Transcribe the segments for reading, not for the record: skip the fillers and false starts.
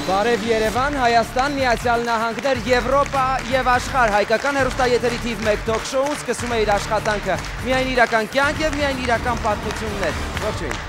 Բարև Երևան, Հայաստան, Միացյալ Նահանգներ, Եվրոպա և աշխարհ հայկական հեռուստաեթերի թիվ 1 թոք-շոուն սկսում է իր աշխատանքը։ Միայն իրական կյանք և միայն իրական պատմություններ։ Ողջույն։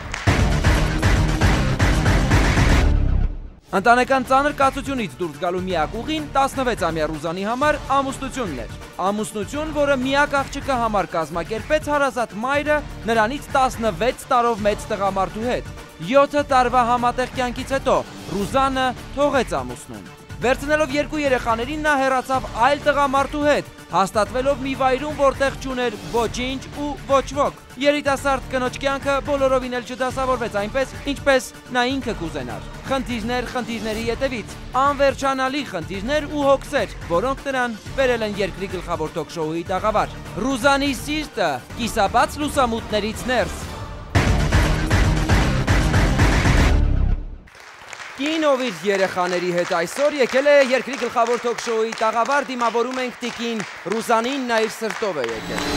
Ընտանեկան ծանր կացությունից դուրս գալու միակ ուղին 16-ամյա Ռուզանի համար ամուսնությունն էր։ Ամուսնություն, որը միակ աղջիկը համար կազմակերպեց հարազատ մայրը նրանից 16 տարով մեծ տղամարդու հետ։ 7 տարվա համատեղ կյանքից հետո Ռուզանը թողեց ամուսնուն։ Վերցնելով 2 երեխաներին նա հեռացավ այլ տղամարդու հետ, հաստատվելով մի վայրում, որտեղ չուներ ոչինչ ու ոչ ոք։ Երիտասարդ կնոջ կյանքը բոլորովին էլ չդասավորվեց այնպես, ինչպես նա ինքը կուզենար։ Խնդիրներ խնդիրների ետևից, անվերջանալի խնդիրներ ու հոգսեր, որոնք նրան բերել են երկրի գլխավոր թոք-շոուի տաղավար։ Ռուզանի սիրտը կիսաբաց լուսամուտներից ներս։ Կինով իր երեխաների հետ այսօր եկել է երկրի գլխավոր թոք-շոուի տաղավար, դիմավորում ենք տիկին Ռուզանին, նա իր սրտով է եկել։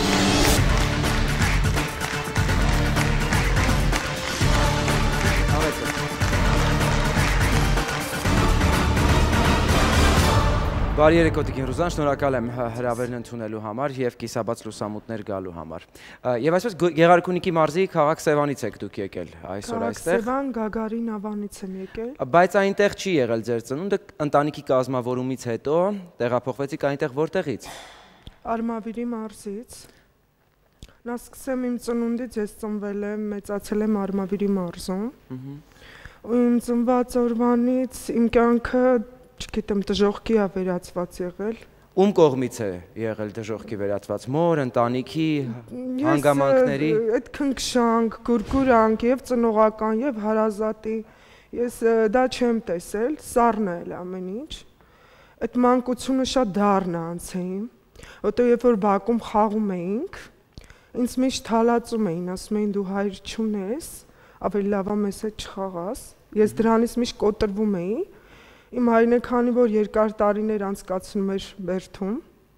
Բարի երեկո տիկին Ռուզան, շնորհակալ եմ հրավերն ընդունելու համար և կիսաբաց լուսամուտներ գալու համար։ Եվ այսպես Գեղարքունիքի մարզի քաղաք Սևանից եք դուք եկել այսօր այստեղ։ Քաղաք Սևան, Գագարին ավանից եմ եկել։ Բայց այնտեղ չի եղել ձեր ծնունդը, ընտանիքի կազմավորումից հետո տեղափոխվեցիք այնտեղ որտեղից։ Արմավիրի մարզից։ Նա սկսեմ իմ ծնունդից, ես ծնվել եմ, մեծացել եմ Արմավիրի մարզում։ Իմ ծնված օրվանից իմ կյանքը չգիտեմ, դժոխքի է վերածված եղել։ Ում կողմից է եղել դժոխքի վերածված, մոր, ընտանիքի, հանգամանքների։ Այդ քնքշանք, գուրգուրանք եւ ծնողական եւ հարազատի, ես դա չեմ տեսել, սառն է ամեն ինչ։ Այդ մանկությունը շատ դառն է անցեին, որտեղ երբ որ բակում խաղում էինք, ինձ միշտ հալածում էին, ասում էին դու հայր չունես, ավելի լավ է մեզ հետ չխաղաս։ Ես դրանից միշտ կոտրվում էի։ Իմ հայրն է, քանի որ երկար տարիներ անցկացնում էր Բերդում,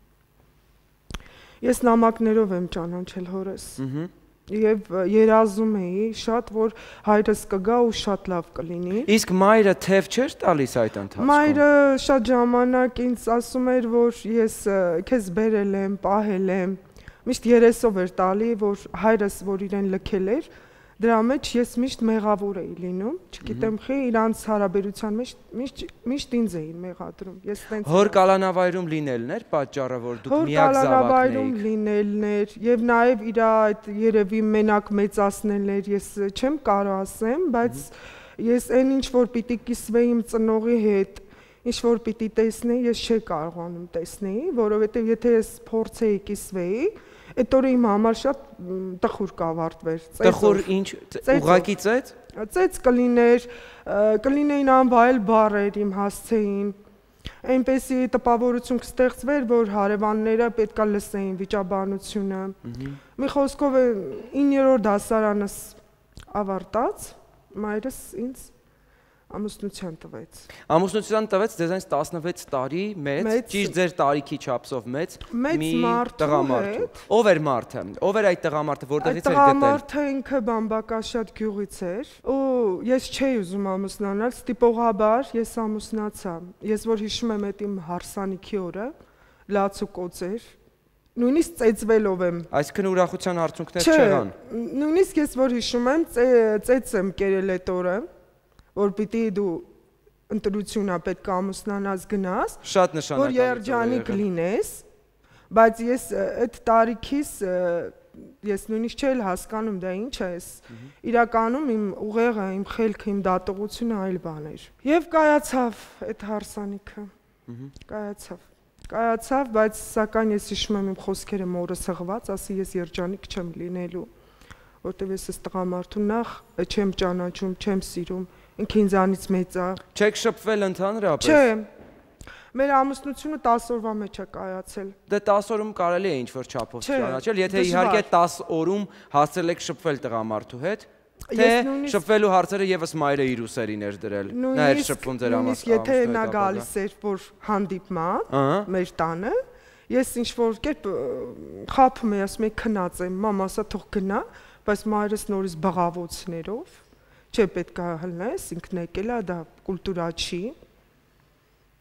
ես նամակներով եմ ճանաչել հորս և երազում էի շատ, որ հայրս կգա ու շատ լավ կլինի։ Իսկ մայրը թև չէր տալիս այդ ընթացքում։ Մայրը շատ ժամանակ ինձ ասում էր, որ ես քեզ բերել եմ, պահել եմ, միշտ երեսով էր տալի, որ հայրս, որ իրեն լքել էր, դրա մեջ ես միշտ մեղավոր էի լինում, չգիտեմ խի, իրանց հարաբերության մեջ միշտ ինձ էին մեղադրում։ Հոր կալանավայրում լինելն էր պատճառը, որ դուք միակ զավակն էիք։ Հոր կալանավայրում լինելն էր, և նաև իր այդ երևի մենակ մեծացնելն էր, ես չեմ կարող ասեմ, բայց ես այն ինչ որ պիտի կիսվեի իմ ծնողի հետ, ինչ որ պիտի տեսնեի, ես չէի կարողանում տեսնեի, որովհետև եթե ես փորձեի կիսվեի, այդ օրը իմ համար շատ տխուր կավարտվեր։ Տխուր ինչ, ուղղակի ծեծ։ Ծեծ կլինեին անվայել բառեր իմ հասցեին, այնպեսի տպավորություն կստեղծվեր, որ հարևանները պետք է լսեին վիճաբանությունը։ Մի խոսքով 9-րդ դասարանս ավարտած, մայրս ինձ ամուսնության տվեց։ Ամուսնության տվեց ձեզանից 16 տարի մեծ, ճիշտ ձեր տարիքի չափսով մեծ մի տղամարդու։ Ով էր մարդը, ով էր այդ տղամարդը, որտեղից էր գտել։ Տղամարդը ինքը Բամբակաշատ գյուղից էր, ու ես չէի ուզում ամուսնանալ, ստիպողաբար ես ամուսնացա։ Ես որ հիշում եմ այդ իմ հարսանիքի օրը, լաց ու կոծ էր, նույնիսկ ծեծվելով եմ։ Այսինքն ուրախության արդյունքներ չեղան։ Նույնիսկ ես որ հիշում եմ, ծեծ եմ կերել այդ օրը, որ պիտի դու ընտրությունա պետք է ամուսնանաս գնաս, շատ նշանակալի, որ երջանիկ լինես, բայց ես այդ տարիքիս ես նույնիսկ չէի հասկանում դա ինչ է, իրականում իմ ուղեղը, իմ խելքը, իմ դատողությունը այլ բան էր։ Եվ կայացավ այդ հարսանիքը, կայացավ, բայց սակայն ես հիշում եմ իմ խոսքերը մորս հղված, ասի ես երջանիկ չեմ լինելու, որտև ես այս տղամարդուն նախ չեմ ճանաչում, չեմ սիրում, ինքը ինձանից մեծ է։ Չեք շփվել ընդհանրապես։ Չէ։ Մեր ամուսնությունը 10 օրվա մեջ է կայացել։ Դե 10 օրում կարելի է ինչ-որ չափով ճանաչել, եթե իհարկե 10 օրում հասցրել եք շփվել տղամարդու հետ, թե շփվելու հարցերը եւս մայրը իր ուսերին էր դրել։ Նա էր շփվում ձեր ամուսնու հետ։ Եթե նա գալիս էր որ հանդիպման մեր տանը, ես ինչ-որ կերպ խաբում էի, ասում էի քնած եմ, մամա, ասա թող գնա, բայց մայրս նորից բղավոցներով Չէ, պետք է հլնես, ինքն եկել է, դա կուլտուրա չի,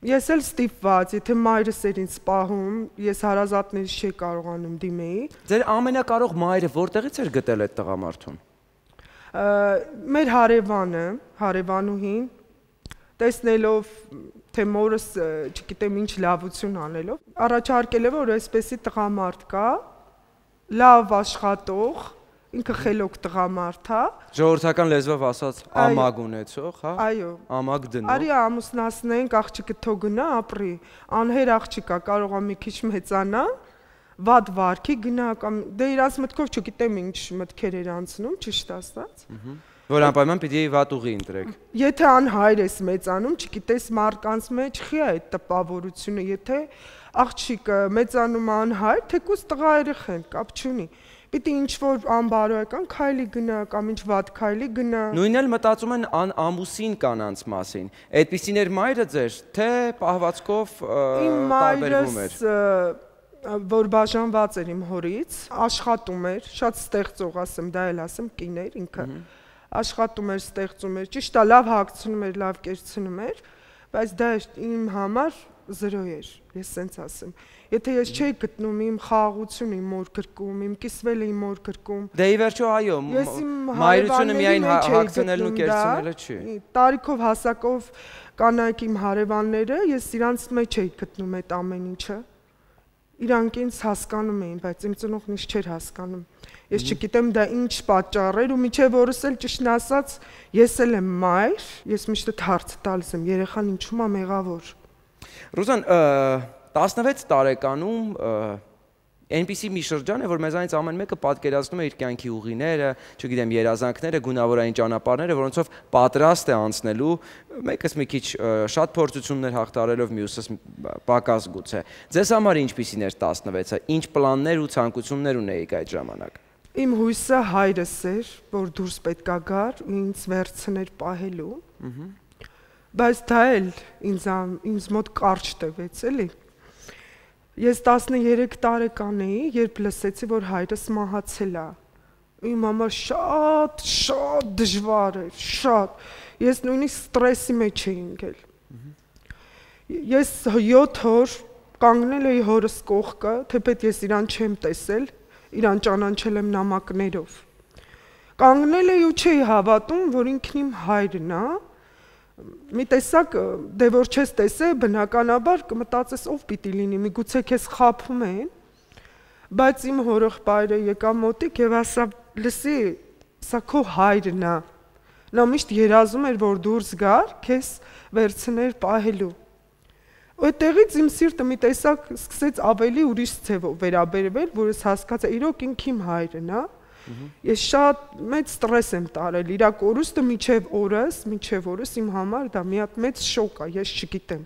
Ես էլ ստիպված, եթե մայրս էր ինձ պահում, ես հարազատներից չի կարողանում դիմեի։ Ձեր ամենակարող մայրը որտեղից էր գտել այդ տղամարդուն։ Մեր հարևանուհին տեսնելով թե մորս չգիտեմ ինչ լավություն անելով առաջարկել է որ այսպեսի տղամարդ կա լավ աշխատող ինքը խելոք տղամարդ է ժողովրդական լեզվով ասած ամագ ունեցող, հա։ Այո, ամագ դնող։ Արի ամուսնացնենք, աղջիկը թող գնա ապրի, անհեր աղջիկա կարող է մի քիչ մեծանա, վատ վարքի գնա կամ դե իրանց մտքով չգիտեմ ինչ մտքեր էր անցնում, ճիշտ ասած։ Որ անպայման պիտի վատ ուղի ընտրեք։ Եթե անհայր ես մեծանում, չգիտես մարդկանց մեջ խի է այդ տպավորությունը, եթե աղջիկը մեծանում է անհայր, թեկուզ տղա երեխան, կապ չունի։ Պիտի ինչ-որ անբարոյական քայլի գնա կամ ինչ վատ քայլի գնա։ Նույնն էլ մտածում են ամուսին կանանց մասին։ Այդպիսին էր մայրը ձեր, թե պահվածքով տարբերվում էր։ Որ բաժանված էր իմ հորից, աշխատում էր, շատ ստեղծող ասեմ, դա էլ ասեմ, կին էր ինքը։ Աշխատում էր, ստեղծում էր, ճիշտ է, լավ հագցնում էր, լավ կերցնում էր, բայց դա իմ համար զրո էր, ես սենց ասեմ։ Եթե ես չէի գտնում իմ խաղաղությունը իմ մոր գրկում, իմ կիսվելը իմ մոր գրկում։ Դե ի վերջո այո, մայրությունը միայն հագցնելն ու կերցնելը չի։ Տարիքով հասակով կանայք իմ հարևանները, ես իրանց մեջ էի գտնում այդ ամեն ինչը։ Իրանք ինձ հասկանում էին, բայց իմ ծնողն ինձ չէր հասկանում։ Ես չգիտեմ դա ինչ պատճառ էր ու միջև օրս էլ ճիշտն ասած, ես էլ եմ մայր, ես միշտ այդ հարցը տալիս եմ, երեխան ինչու՞մ է մեղավոր։ Ռուզան, 16 տարեկանում այնպիսի մի շրջան է, որ մեզանից ամեն մեկը պատկերացնում է իր կյանքի ուղիները, չգիտեմ, երազանքները, գունավորային ճանապարհները, որոնցով պատրաստ է անցնելու, մեկս մի քիչ շատ փորձություններ հաղթարելով, մյուսս պակաս գուցե։ Ձեզ համար ինչպիսին էր 16-ը, ինչ պլաններ ու ցանկություններ ունեիք այդ ժամանակ։ Իմ հույսը հայրս էր, որ դուրս պետքա գար ու ինձ վերցներ պահելու։ Բայց դա էլ ինձ մոտ կարճ տևեց, էլի։ Ես 13 տարեկան էի, երբ լսեցի, որ հայրս մահացել է։ Իմ համար շատ դժվար էր, շատ։ Ես նույնիսկ ստրեսի մեջ էի ընկել։ Ես 7 օր կանգնել էի հորս կողքը, թեպետ ես իրան չեմ տեսել, իրան ճանաչել եմ նամակներով։ Կանգնել էի ու չէի հավատում, որ ինքն իմ հայրն է։ Մի տեսակ, դե որ չես տեսե, բնականաբար կմտածես ով պիտի լինի, միգուցե քեզ խաբում են, բայց իմ հորեղբայրը եկավ մոտիկ եւ ասա, լսի, սա քո հայրն է։ Նա միշտ երազում էր, որ դուրս գար, քեզ վերցներ պահելու։ Այդտեղից իմ սիրտը մի տեսակ սկսեց ավելի ուրիշ ձևով վերաբերվել, որ ես հասկացա, իրոք ինքն իմ հայրն է։ Ես շատ մեծ ստրես եմ տարել, իրա կորուստը միջև օրս իմ համար դա մի հատ մեծ շոկ է, ես չգիտեմ։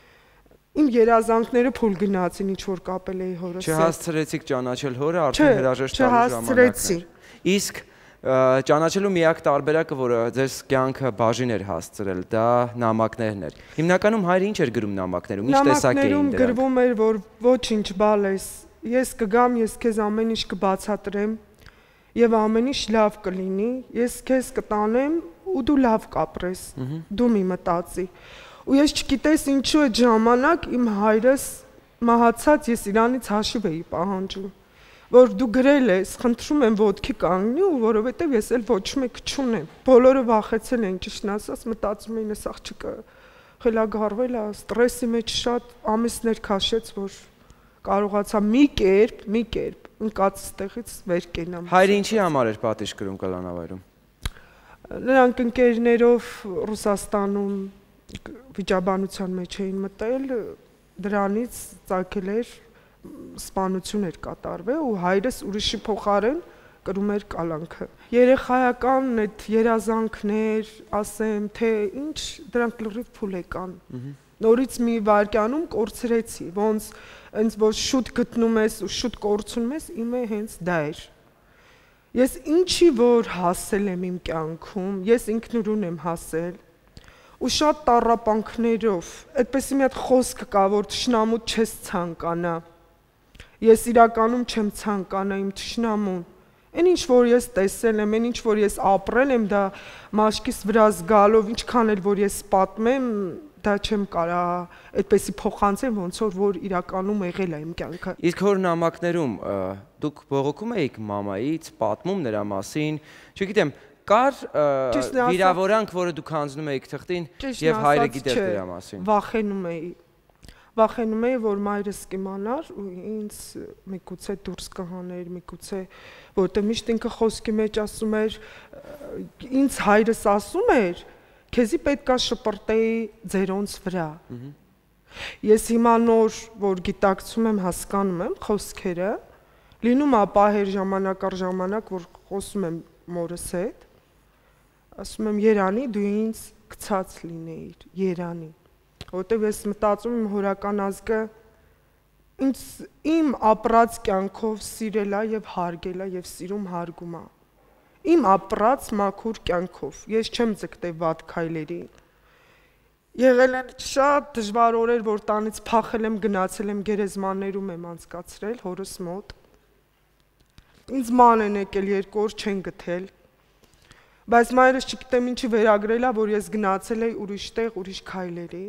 Իմ երազանքները փուլ գնացին, ինչ որ կապել էի հորս հետ։ Չհասցրեցիք ճանաչել հորը, արդեն հրաժեշտ տալու ժամանակն էր։ Իսկ ճանաչելու միակ տարբերակը, որը ձեր կյանքը բաժին էր հասցրել, դա նամակներն էր։ Հիմնականում հայրը ինչ էր գրում նամակներում, ինչ տեսակ էին դրանք։ Նամակներում գրվում էր, որ ոչինչ բալես, ես կգամ, ես քեզ ամեն ինչ կբացատրեմ եւ ամեն ինչ լավ կլինի, ես քեզ կտանեմ ու դու լավ կապրես, դու մի մտածի։ Ու ես չգիտես ինչու այդ ժամանակ իմ հայրս մահացած ես իրանից հաշիվ էի պահանջում, որ դու գրել ես, խնդրում եմ ոտքի կանգնի ու որովհետեւ ես էլ ոչ մեկ չունեմ։ Բոլորը վախեցել են, ճիշտն ասած, մտածում էին, այս աղջիկը խելագարվել է, ստրեսի մեջ շատ ամիսներ քաշեց, որ կարողացա մի կերպ ընկած տեղից վեր կենամ։ Հայրը ինչի համար էր պատիժ կրում կլանավայրում։ Նրանք ընկերներով Ռուսաստանում վիճաբանության մեջ էին մտել, դրանից ծագել էր սպանություն էր կատարվել ու հայրս ուրիշի փոխարեն կրում էր կալանքը։ Երեխայական այդ երազանքներ, ասեմ, թե ինչ, դրանք լրիվ փուլ եկան։ Նորից մի վայրկյանում կորցրեցի, ոնց որ շուտ գտնում ես ու շուտ կորցնում ես, իմը հենց դա էր։ Ես ինչի որ հասել եմ իմ կյանքում, ես ինքնուրույն եմ հասել ու շատ տառապանքներով, այդպես մի հատ խոսք կա, որ թշնամուդ չես ցանկանա։ Ես իրականում չեմ ցանկանա իմ թշնամուն։ Այն ինչ որ ես տեսել եմ, այն ինչ որ ես ապրել եմ, դա մաշկիս վրա զգալով, ինչքան էլ որ ես պատմեմ, դա չեմ կարա այդպեսի փոխանցել, ոնց որ իրականում եղել է իմ կյանքը։ Իսկ հոր նամակներում դուք բողոքում էիք մամայից, պատմում նրա մասին, չգիտեմ, կար վիրավորանք, որը դուք հանձնում էիք թղթին եւ հայրը գիտեր դրա մասին։ Վախենում էի, որ մայրս կիմանար ու ինձ միգուցե դուրս կհաներ, միգուցե, որտեղ միշտ ինքը խոսքի մեջ ասում էր, ինձ հայրս ասում էր, քեզի պետքա շպրտեի ձերոնց վրա։ Ես հիմա նոր, որ գիտակցում եմ, հասկանում եմ խոսքերը, լինում է պահեր ժամանակ առ ժամանակ, որ խոսում եմ մորս հետ, ասում եմ Երանի, դու ինձ գցած լինեիր, Երանի, որտեղ ես մտածում եմ հորական ազգը իմ ապրած կյանքով սիրել է եւ հարգել է եւ սիրում հարգում է։ Իմ ապրած մաքուր կյանքով, ես չեմ ձգտել վատ քայլերի։ Եղել են շատ դժվար օրեր, որ տանից փախել եմ, գնացել եմ գերեզմաններում եմ անցկացրել հորս մոտ։ Ինձ ման են եկել 2 օր չեն գտել։ Բայց մայրս չգիտեմ ինչի վերագրել է, որ ես գնացել էի ուրիշ տեղ, ուրիշ քայլերի։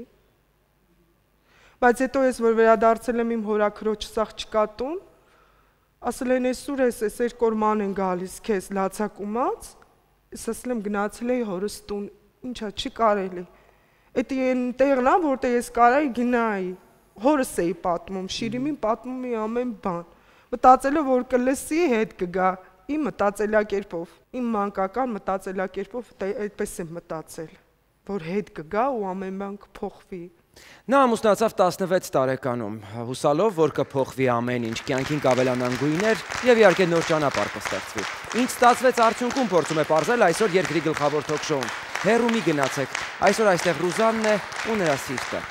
Բայց հետո ես որ վերադարձել եմ իմ հորաքրոջ սաղ չկատուն, ասել են էսուր ես, այս 2 օր ման են գալիս քեզ լացակումած, ես ասել եմ գնացել էի հորս տուն, ինչա չի կարելի։ Էդ այն տեղն է, որտեղ ես կարայի գնայի, հորս էի պատմում, Շիրիմին պատմում էի ամեն բան։ Մտածելով որ կլսի հետ կգա իմ մտածելակերպով, իմ մանկական մտածելակերպով այդպես եմ մտածել, որ հետ կգա ու ամեն բան կփոխվի։ Նա ամուսնացավ 16 տարեկանում, հուսալով, որ կփոխվի ամեն ինչ, կյանքին կավելանան գույներ եւ իհարկե նոր ճանապարհ կստեղծվի։ Ինչ ստացվեց արդյունքում փորձում է պարզել այսօր երկրի գլխավոր թոք-շոուն։ Հեռու մի գնացեք, այսօր այստեղ Ռուզանն է ու նրա սիրտը։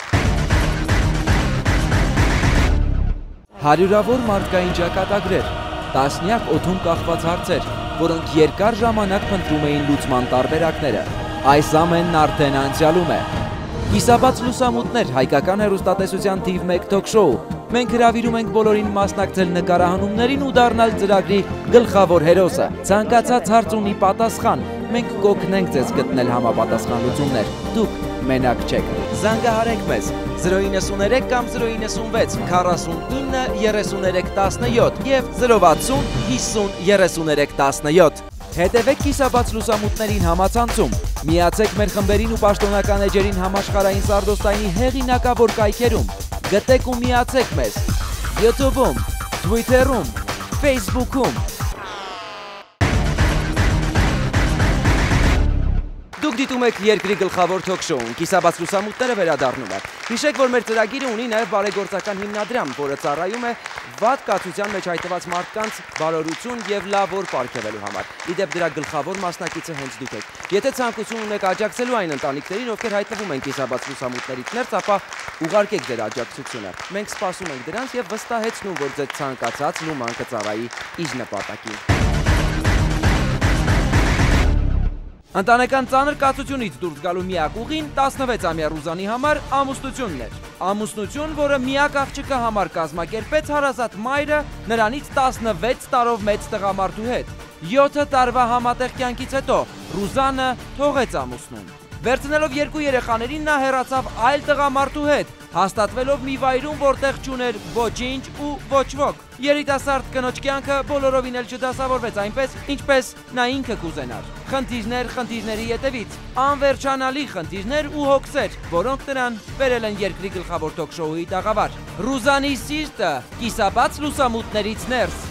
Հարյուրավոր մարդկային ճակատագրեր, տասնյակ օդում կախված հարցեր, որոնք երկար ժամանակ փնտրում էին լուծման տարբերակները։ Այս ամենն արդեն անցյալում է։ Կիսաբաց լուսամուտներ, հայկական հեռուստատեսության թիվ 1 թոք-շոու։ Մենք հրավիրում ենք բոլորին մասնակցել նկարահանումներին ու դառնալ ծրագրի գլխավոր հերոսը։ Ցանկացած հարց ունի պատասխան։ Մենք կօգնենք ձեզ գտնել համապատասխան լուծումներ։ Դուք մենակ չեք։ Զանգահարեք մեզ 093 կամ 096 49 33 17 եւ 060 50 33 17։ Հետևեք կիսաբաց լուսամուտներին համացանցում, միացեք մեր խմբերին ու պաշտոնական էջերին համաշխարհային սարդոստայնի հեղինակավոր կայքերում, գտեք ու միացեք մեզ YouTube-ում, Twitter-ում, Facebook-ում։ Դուք դիտում եք երկրի գլխավոր թոք-շոուն, կիսաբաց լուսամուտները վերադառնում է։ Հիշեք, որ մեր ծրագիրը ունի նաև բարեգործական հիմնադրամ, որը ծառայում է վատ կացության մեջ հայտնված մարդկանց բարօրություն եւ լավ օր պարգևելու համար։ Իդեպ դրա գլխավոր մասնակիցը հենց դուք եք։ Եթե ցանկություն ունեք աջակցելու այն ընտանիքներին, ովքեր հայտնվում են կիսաբաց լուսամուտներից ներս, ապա ուղարկեք ձեր աջակցությունը։ Մենք սպասում ենք դրանց եւ վստահեցնում, որ ձեր ցանկացած լուման կծառայի իր նպատակին։ Ընտանեկան ծանր կացությունից դուրս գալու միակ ուղին 16-ամյա Ռուզանի համար ամուսնությունն էր։ Ամուսնություն, որը միակ աղջիկը համար կազմակերպեց հարազատ մայրը նրանից 16 տարով մեծ տղամարդու հետ։ 7 տարվա համատեղ կյանքից հետո Ռուզանը թողեց ամուսնուն։ Վերցնելով 2 երեխաներին նա հեռացավ այլ տղամարդու հետ, հաստատվելով մի վայրում, որտեղ չուներ ոչինչ ու ոչ ոք։ Երիտասարդ կնոջ կյանքը բոլորովին էլ չդասավորվեց այնպես, ինչպես նա ինքը կուզենար։ Խնդիրներ խնդիրների ետևից, անվերջանալի խնդիրներ ու հոգսեր, որոնք նրան բերել են երկրի գլխավոր թոք-շոուի տաղավար։ Ռուզանի սիրտը կիսաբաց լուսամուտներից ներս։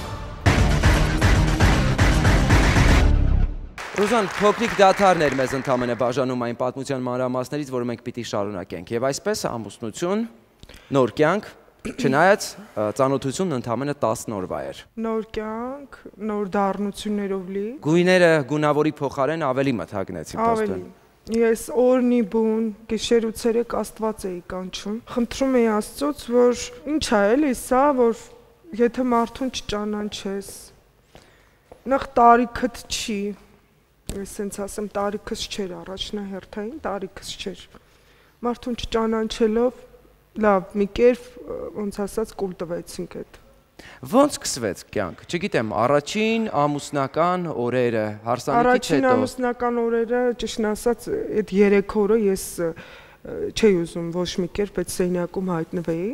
Ռուզան, փոքրիկ դադարն էր մեզ ընդամենը բաժանում այն պատմության մանրամասներից, որը մենք պիտի շարունակենք։ Եվ այսպես ամուսնություն, նոր կյանք, չնայած ծանոթությունն ընդամենը 10 օրվա էր։ Նոր կյանք, նոր դառնություններով լի։ Գույները գունավորի փոխարեն ավելի մթագնեցին պաստոն։ Ես օրնի բուն, գիշեր ու ցերեկ Աստված էի կանչում։ Խնդրում էի Աստծոց, որ ինչ է էլի սա, որ եթե մարդուն չճանաչես, նախ տարիքդ չի։ Ես սենց ասեմ տարիքս չէր, առաջնահերթային տարիքս չէր։ Մարդուն չճանաչելով, լավ, մի կերպ ոնց ասած կուլ տվեցինք այդ։ Ոնց սկսվեց կյանք։ Չգիտեմ, առաջին ամուսնական օրերը, հարսանիքից հետո։ Առաջին ամուսնական օրերը, ճիշտն ասած, այդ 3 օրը ես չէի ուզում ոչ մի կերպ այդ սենյակում հայտնվեի։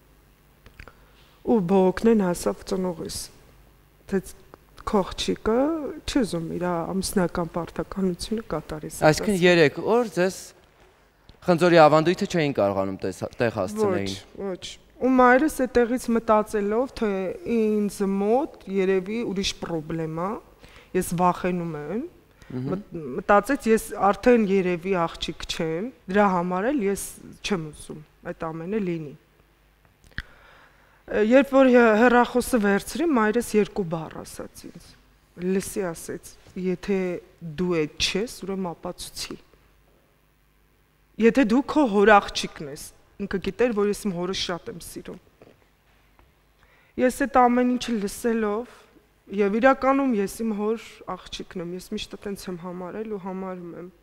Ու բողոքնեն ասավ ծնողիս, թե քո աղջիկը չի ուզում իր ամուսնական պարտականությունը կատարի։ Այսինքն 3 օր ձեզ խնձորի ավանդույթը չէին կարողանում տեղ հասցնեին։ Ոչ։ Ու մայրս այդտեղից մտածելով, թե ինձ մոտ երևի ուրիշ խնդրեմ է, ես վախենում եմ, մտածեց ես արդեն երևի աղջիկ չեմ, դրա համար էլ ես չեմ ուզում այդ ամենը լինի։ Երբ որ հեռախոսը վերցրի, մայրս 2 բառ ասաց ինձ։ Լսի ասեց, եթե դու այդ չես, ուրեմն ապացուցի։ Եթե դու քո հոր աղջիկն ես, ինքը գիտեր, որ ես իմ հորը շատ եմ սիրում։ Ես այդ ամեն ինչը լսելով, եւ իրականում ես իմ հոր աղջիկն եմ, ես միշտ այդպես եմ համարել ու համարում եմ։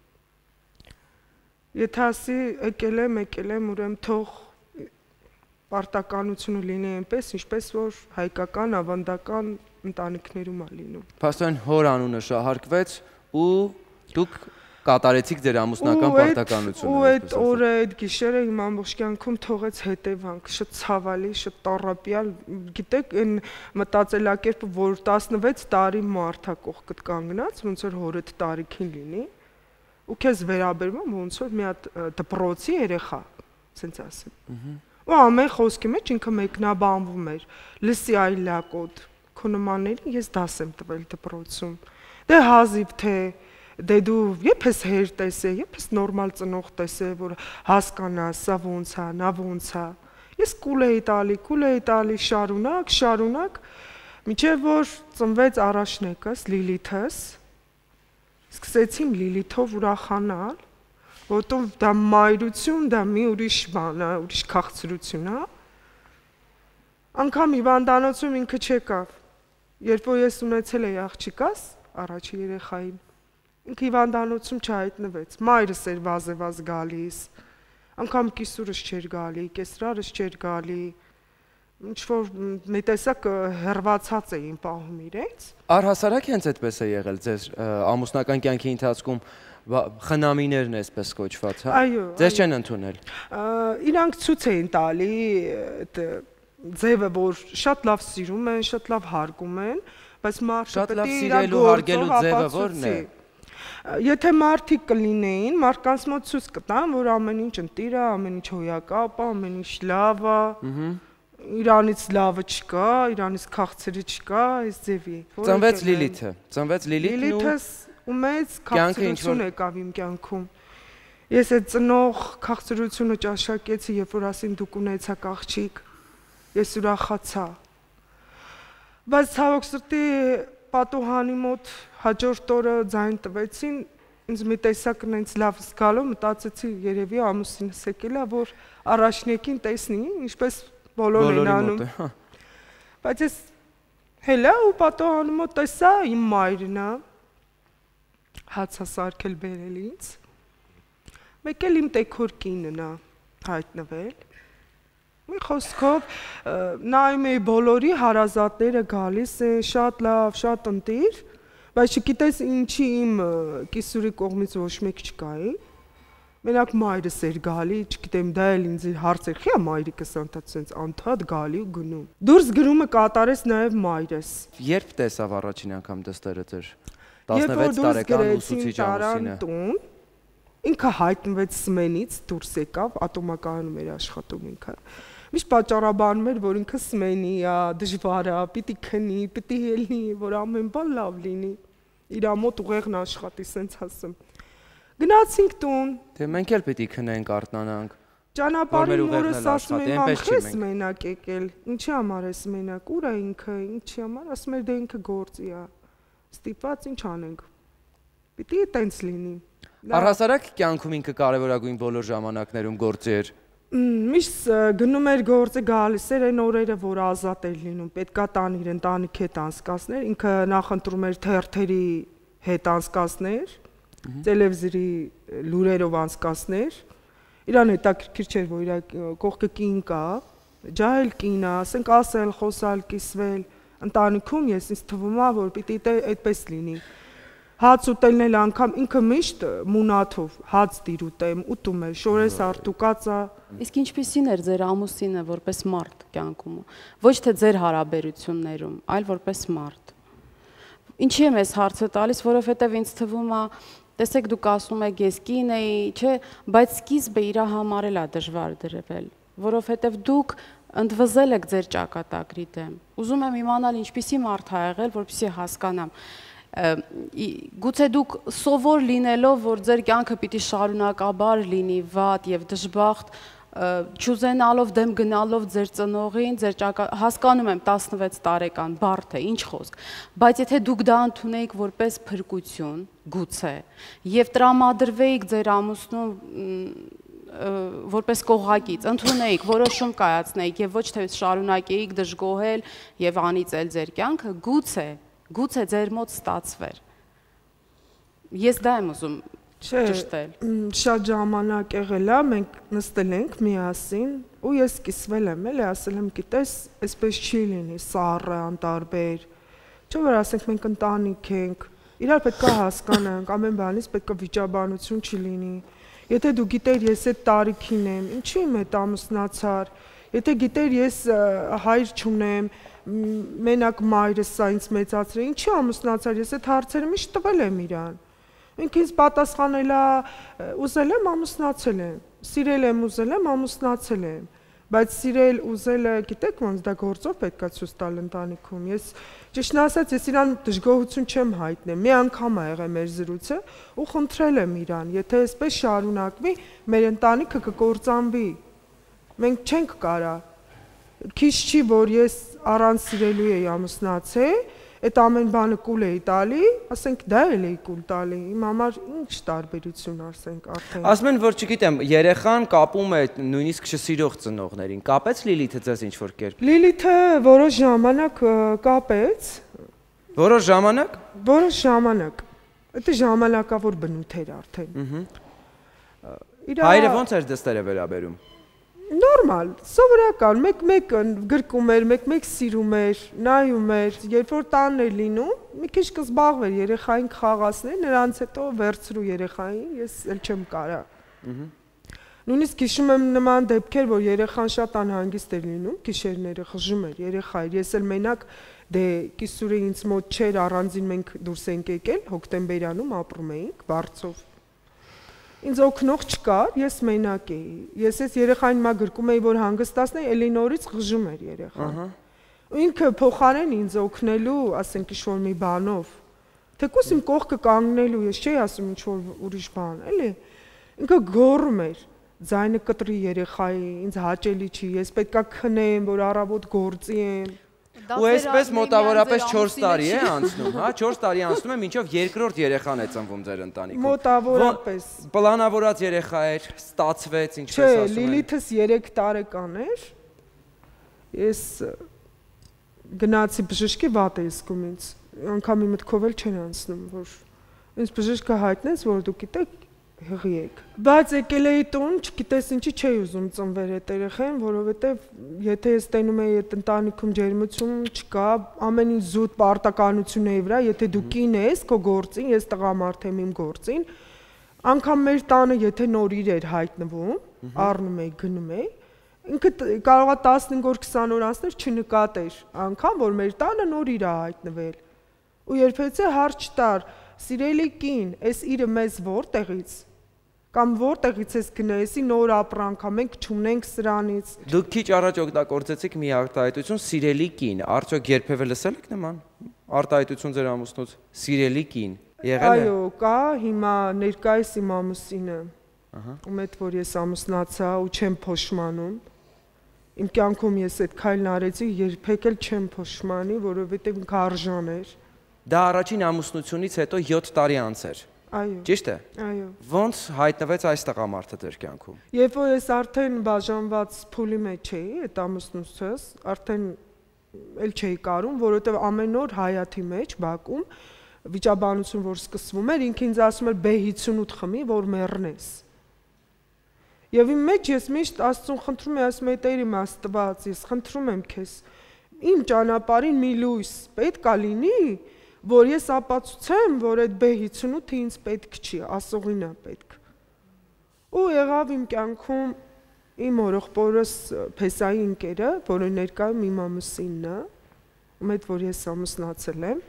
Եթե ասի եկել եմ, ուրեմն թող պարտականությունը լինի այնպես, ինչպես որ հայկական ավանդական ընտանիքներում է լինում։ Փաստորեն հոր անունը շահարկվեց ու դուք կատարեցիք ձեր ամուսնական պարտականությունը։ Ու այդ օրը, այդ գիշերը իմ ամբողջ կյանքում թողեց հետևանք, շատ ցավալի, շատ տառապյալ, գիտեք, այն մտածելակերպը, որ 16 տարի մարդ է կողքդ կանգնած, ոնց որ հորդ տարիքին լինի, ու քեզ վերաբերվում ոնց որ մի հատ դպրոցի երեխա, ասենց ասեմ։ Ու ամեն խոսքի մեջ ինքը մեկնաբանվում էր, լսի այլակոտ, քո նմաններին ես դաս եմ տվել դպրոցում։ Դե հազիվ թե դե դու երբ ես հեր տեսե, երբ ես նորմալ ծնող տեսե, որ հասկանաս, սա ոնց է, նա ոնց է։ Ես կուլ էի տալի, շարունակ, մինչև որ ծնվեց առաջնեկս, Լիլիթս, սկսեցին Լիլիթով ուրախանալ, որտով դա մայրություն, դա մի ուրիշ բան է, ուրիշ քաղցրություն է։ Անգամ հիվանդանոցում ինքը չեկավ։ Երբ որ ես ունեցել էի աղջիկս, առաջի երեխային, ինքը հիվանդանոցում չհայտնվեց։ Մայրս էր վազեվազ գալիս, անգամ կիսուրս չէր գալի, կեսրարս չէր գալի, ինչ-որ մի տեսակ հեռացած էին պահում իրենց։ Առհասարակ հենց այդպես է եղել ձեր ամուսնական կյանքի ընթացքում խնամիներն այսպես կոչված, հա։ Ձեզ չեն ընդունել։ Իրանք ցույց էին տալի այդ ձևը, որ շատ լավ սիրում են, շատ լավ հարգում են, բայց մարդը պետք է իր գործով ապացուցի։ Եթե մարդիկ կլինեին, մարդկանց մոտ ցույց կտան, որ ամեն ինչ ընտիր է, ամեն ինչ հոյակապ է, ամեն ինչ լավ է, իրանից լավը չկա, իրանից քաղցրը չկա, այս ձևի։ Ծնվեց Լիլիթը, Լիլիթս ու մեծ քաղցրություն եկավ իմ կյանքում։ Ես այդ ծնող քաղցրությունը ճաշակեցի, երբ որ ասին դուք ունեցաք աղջիկ, ես ուրախացա։ Բայց ցավոք սրտի պատուհանի մոտ հաջորդ օրը ձայն տվեցին, ինձ մի տեսակ ինձ լավ զգալով մտածեցի երևի ամուսինս եկել է, որ առաջնեկին տեսնի, ինչպես բոլորն են անում։ Բայց ես հելա ու պատուհանի մոտ տեսա իմ մայրն է, հացա սարքել բերել ինձ, մեկ էլ իմ տեքոր կինն է հայտնվել, մի խոսքով նայում էի բոլորի հարազատները գալիս են, շատ լավ, շատ ընտիր, բայց չգիտես ինչի իմ կիսուրի կողմից ոչ մեկ չկայի, մենակ մայրս էր գալի, չգիտեմ դա էլ ինձ հարց էր, խիա մայրիկս անդադ գալի ու գնում։ Դուրս գրումը կատարեց նաև մայրս։ Երբ տեսավ առաջին անգամ դստերը ձեր 16 տարեկան ուսուցիչ ամուսինը։ Ինքը հայտնվեց Սմենից, դուրս եկավ, ատոմակայանում էր աշխատում ինքը։ Միշտ պատճառաբանում էր, որ ինքը Սմենի է, դժվար է, պիտի քնի, պիտի ելնի, որ ամեն բան լավ լինի։ Իր մոտ ուղեղն աշխատի, սենց ասեմ։ Գնացինք տուն։ Թե մենք էլ պիտի քնենք, արթնանանք։ Ճանապարհին օրս ասում եմ, ախես մենակ եկել։ Ինչի համար ես մենակ, ուր է ինքը, ինչի համար, ասում էր դե ինքը գործի է։ Ստիպված ինչ անենք։ Պիտի տենց լինի։ Առհասարակ կյանքում ինքը կարևորագույն բոլոր ժամանակներում գործի էր։ Միշտ գնում էր գործը գալիս էր այն օրերը, որ ազատ էր լինում, պետքա տան իր ընտանիքի հետ անցկացներ, ինքը նախընտրում էր թերթերի հետ անցկացներ, տելևիզորի լուրերով անցկացներ, իրան հետաքրքիր չէր, որ իր կողքը կին կա, ջահել կին է, ասենք ասել, խոսալ, կիսվել, ընտանիքում ես ինձ թվում է, որ պիտի այդպես լինի։ Հաց ուտելն էլ անգամ ինքը միշտ մունաթով հաց դիր ուտեմ, ուտում էր, շորես արտուկած է։ Իսկ ինչպիսին էր ձեր ամուսինը որպես մարդ կյանքում։ Ոչ թե ձեր հարաբերություններում, այլ որպես մարդ։ Ինչի եմ ես հարցը տալիս, որովհետև ինձ թվում է, տեսեք դուք ասում եք ես կին էի, չէ, բայց սկիզբը իր համար էլ է դժվար դրվել, որովհետև դուք ընդվզել եք ձեր ճակատագրի դեմ։ Ուզում եմ իմանալ ինչպիսի մարդ ա եղել, որպեսզի հասկանամ։ Գուցե դուք սովոր լինելով, որ ձեր կյանքը պիտի շարունակաբար լինի վատ եւ դժբախտ, չուզենալով դեմ գնալով ձեր ծնողին, հասկանում եմ 16 տարեկան բարդ է, ինչ խոսք, բայց եթե դուք դա ընդունեիք որպես փրկություն, գուցե, եւ տրամադրվեիք ձեր ամուսնու որպես կողակից, ընդունեիք, որոշում կայացնեիք եւ ոչ թե շարունակեիք դժգոհել եւ անիծել ձեր կյանքը, գուցե ձեր մոտ ստացվեր։ Ես դա եմ ուզում ճշտել։ Շատ ժամանակ եղել է, մենք նստել ենք միասին ու ես սկսվել եմ, էլի ասել եմ, գիտես, այսպես չի լինի, սառը, անտարբեր։ Չէ՞ որ ասենք մենք ընտանիք ենք, իրար պետք է հասկանանք, ամեն բանից պետք է վիճաբանություն չլինի։ Եթե դու գիտեր ես այդ տարիքին եմ, ինչի եմ այդ ամուսնացար, եթե գիտեր ես հայր չունեմ, մենակ մայրս սա ինձ մեծացրել, ինչի ամուսնացար, ես այդ հարցերը միշտ տվել եմ իրան։ Ինք ինձ պատասխանել է, ուզել եմ, ամուսնացել եմ, սիրել եմ, ուզել եմ, ամուսնացել եմ, բայց սիրել, ուզելը, գիտեք ոնց դա գործով պետք է ցույց տալ ընտանիքում։ Ես ճիշտն ասած, ես իրան դժգոհություն չեմ հայտնել։ Մի անգամ ա եղել մեր զրույցը ու խնդրել եմ իրան, եթե այսպես շարունակվի, մեր ընտանիքը կկործանվի։ Մենք չենք կարա։ Քիչ չի, որ ես առանց սիրելու էի ամուսնացել, այդ ամեն բանը կուլ էի տալի, ասենք դա էլ էի կուլ տալի, իմ համար ինչ տարբերություն ասենք արդեն։ Ասում են, որ չգիտեմ, երեխան կապում է նույնիսկ չսիրող ծնողներին։ Կապեց Լիլիթը ձեզ ինչ-որ կերպ։ Լիլիթը որոշ ժամանակ կապեց։ Որոշ ժամանակ։ Որոշ ժամանակ։ Դա ժամանակավոր բնույթ էր արդեն։ Հայրը ոնց էր դստերը վերաբերում։ Նորմալ, սովորական, մեկ գրկում էր, մեկ սիրում էր, նայում էր, երբ որ տանն էր լինում, մի քիչ կզբաղվեր երեխային խաղացնել, նրանց հետո վերցրու երեխային, ես էլ չեմ կարա։ Նույնիսկ հիշում եմ նման դեպքեր, որ երեխան շատ անհանգիստ էր լինում, գիշերները խժում էր երեխա, ես էլ մենակ դե կիսուրը ինձ մոտ չէր, առանձին մենք դուրս ենք եկել, հոկտեմբերանում ապրում էինք, Վարձով։ Ինձ օգնող չկար, ես մենակ էի։ Ես այս երեխային մա գրկում էի, որ հանգստացնեի, էլի նորից խժում էր երեխան։ Ու ինքը փոխարեն ինձ օգնելու, ասենք ինչ-որ մի բանով, թեկուզ իմ կողքը կանգնելու, ես չէի ասում ինչ-որ ուրիշ բան, էլի։ Ինքը գոռում էր, ձայնը կտրի երեխայի, ինձ հաճելի չի, ես պետքա քնեմ, որ առավոտ գործի եմ։ Ու այսպես մոտավորապես 4 տարի է անցնում, հա, 4 տարի անցնում է, մինչև երկրորդ երեխան է ծնվում ձեր ընտանիքում։ Մոտավորապես։ Պլանավորած երեխա էր, ստացվեց, ինչպես ասում են։ Չէ, Լիլիթս 3 տարեկան էր։ Ես գնացի բժշկի, վատ է զգում ինձ։ Անկամ իմ մտքով էլ չեն անցնում, որ ինձ բժիշկը հայտնեց, որ դուք գիտեք հղի եք։ Բայց եկել էի տուն, չգիտես ինչի չէի ուզում ծնվեր այդ երեխային, որովհետև եթե ես տենում էի այդ ընտանիքում ջերմություն չկա, ամեն ինչ զուտ պարտականություն էի վրա, եթե դու կին ես, քո գործին, ես տղամարդ եմ իմ գործին, անգամ մեր տանը եթե նոր իրեր հայտնվում, առնում էի, գնում էի, ինքը կարող է 15 օր 20 օր անցներ չնկատեր, անգամ որ մեր տանը նոր իր է հայտնվել։ Ու երբեցե հարց չտար, սիրելի կին, այս իրը մեզ որտեղից կամ որտեղից ես գնայեցի նոր ապրանք, մենք չունենք սրանից։ Դուք քիչ առաջ օգտագործեցիք մի արտահայտություն սիրելի կին, արդյոք երբևէ լսել եք նման արտահայտություն ձեր ամուսնուց, սիրելի կին, եղել է։ Այո, կա, հիմա ներկայիս իմ ամուսինը, ում հետ որ ես ամուսնացա ու չեմ փոշմանում, իմ կյանքում ես այդ քայլն արեցի, երբեք էլ չեմ փոշմանի, որովհետև ինքը արժան էր։ Դա առաջին ամուսնությունից հետո 7 տարի անց էր։ Այո։ Ճիշտ է։ Այո։ Ոնց հայտնվեց այս տղամարդը ձեր կյանքում։ Երբ որ ես արդեն բաժանված փուլի մեջ էի, այդ ամուսնուցս, արդեն էլ չէի կարում, որովհետև ամեն օր Հայաթի մեջ Բաքում վիճաբանություն որ սկսվում էր, ինքը ինձ ասում էր B58 խմի, որ մեռնես։ Եվ իմ մեջ ես միշտ Աստծուն խնդրում եմ, ասում եմ, Տեր իմ Աստված, ես խնդրում եմ քեզ, իմ ճանապարհին մի լույս պետք է լինի, որ ես ապացուցեմ, որ այդ B58-ը ինձ պետք չի, ասողին է պետք։ Ու եղավ իմ կյանքում իմ օրողբորս փեսայի ընկերը, որը ներկայում իմ ամուսինն է, ում հետ որ ես ամուսնացել եմ,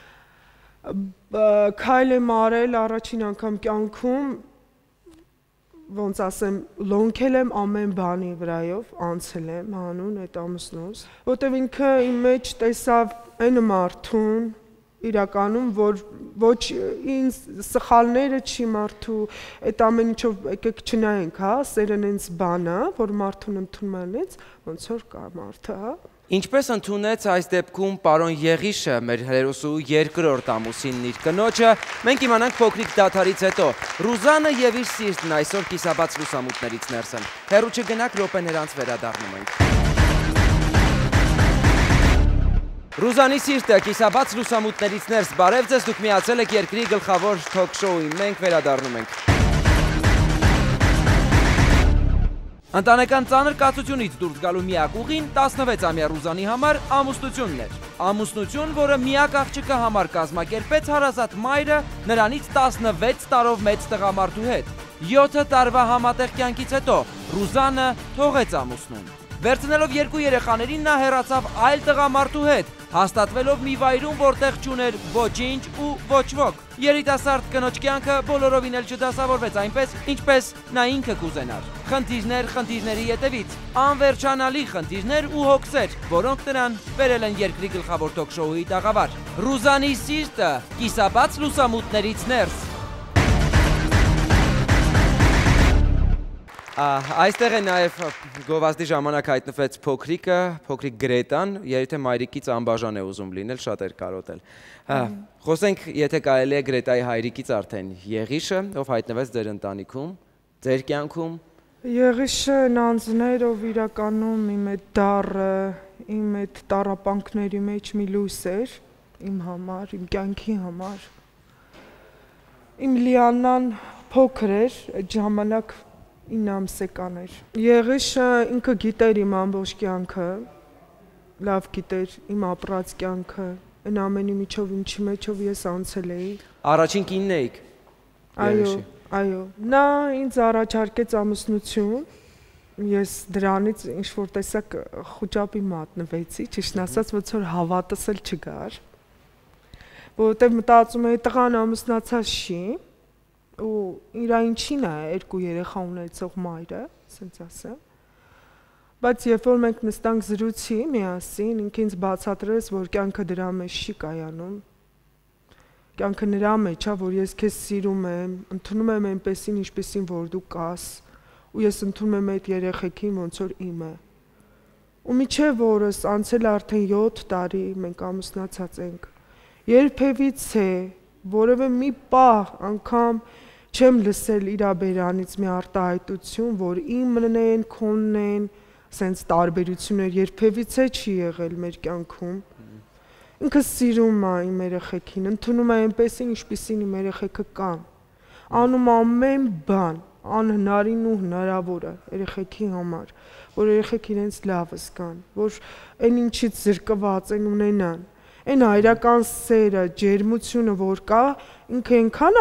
քայլ եմ արել առաջին անգամ կյանքում, ոնց ասեմ, լոնքել եմ ամեն բանի վրայով, անցել եմ հանուն այդ ամուսնուս, որտեվ ինքը իմ մեջ տեսավ այն մարդուն, իրականում, որ ոչ ինձ սխալները չի մարդու, այդ ամեն ինչով եկեք չնայենք, հա, սերն ինձ բան է, որ մարդուն ընդունում է ինձ, ոնց որ կա մարդը, հա։ Ինչպես ընդունեց այս դեպքում պարոն Եղիշը, մեր հերոսու երկրորդ ամուսինն իր կնոջը, մենք իմանանք փոքրիկ դադարից հետո։ Ռուզանը եւ իր սիրտն այսօր կիսաբաց լուսամուտներից ներս են։ Հեռու չգնաք, րոպեներանց վերադառնում ենք։ Ռուզանի սիրտը կիսաբաց լուսամուտներից ներս, բարև ձեզ, դուք միացել եք երկրի գլխավոր թոք շոուին, մենք վերադառնում ենք։ Ընտանեկան ծանր կացությունից դուրս գալու միակ ուղին 16-ամյա Ռուզանի համար ամուսնությունն էր։ Ամուսնություն, որը միակ աղջիկը համար կազմակերպեց հարազատ մայրը նրանից 16 տարով մեծ տղամարդու հետ։ 7 տարվա համատեղ կյանքից հետո Ռուզանը թողեց ամուսնուն։ Վերցնելով 2 երեխաներին նա հեռացավ այլ տղամարդու հետ, հաստատվելով մի վայրում, որտեղ չուներ ոչինչ ու ոչ ոք։ Երիտասարդ կնոջ կյանքը բոլորովին էլ չդասավորվեց այնպես, ինչպես նա ինքը կուզենար։ Խնդիրներ խնդիրների ետևից, անվերջանալի խնդիրներ ու հոգսեր, որոնք նրան բերել են երկրի գլխավոր թոք շոուի տաղավար։ Ռուզանի սիրտը կիսաբաց լուսամուտներից ներս։ Այստեղ է նաև գովազդի ժամանակ հայտնվեց փոքրիկ Գրետան, երբ մայրիկից անբաժան է ուզում լինել, շատ էր կարոտել։ Խոսենք, եթե կարելի է Գրետայի հայրիկից արդեն Եղիշը, ով հայտնվեց ձեր ընտանիքում, ձեր կյանքում։ Եղիշը անձներ, ով իրականում իմ այդ դառը, իմ այդ տառապանքների մեջ մի լույս էր, իմ համար, իմ կյանքի համար։ Իմ Լիաննան փոքր էր, այդ ժամանակ 9 ամսեկան էր։ Եղիշը ինքը գիտեր իմ ամբողջ կյանքը, լավ գիտեր իմ ապրած կյանքը, այն ամենի միջով ինչի մեջով ես անցել էի։ Առաջին կինն էիք։ Այո, նա ինձ առաջարկեց ամուսնություն, ես դրանից ինչ-որ տեսակ խուճապի մատնվեցի, ճիշտն ասած, ոնց որ հավատս էլ չգար, որովհետև մտածում էի տղան ամուսնացած չի, ու իրա ինչին է 2 երեխա ունեցող մայրը, ասենց ասեմ, բայց երբ որ մենք նստանք զրույցի միասին, ինքը ինձ բացատրեց, որ կյանքը դրա մեջ չի կայանում, կյանքը նրա մեջ է, որ ես քեզ սիրում եմ, ընդունում եմ այնպեսին, ինչպեսին որ դու կաս, ու ես ընդունում եմ այդ երեխեքին, ոնց որ իմը։ Ու միջև օրս անցել արդեն 7 տարի մենք ամուսնացած ենք։ Երբևիցե որևէ մի պահ անգամ չեմ լսել իր բերանից մի արտահայտություն, որ իմն են, քոնն են, սենց տարբերություններ երբևիցե չի եղել մեր կյանքում։ Ինքը սիրում է իմ երեխեքին, ընդունում է այնպեսին, ինչպիսին իմ երեխեքը կան։ Անում ամեն բան, անհնարին ու հնարավորը երեխեքի համար, որ երեխեք իրենց լավը զգան, որ այն ինչից զրկված են ունենան։ Այն հայրական սերը, ջերմությունը, որ կա, ինքը այնքան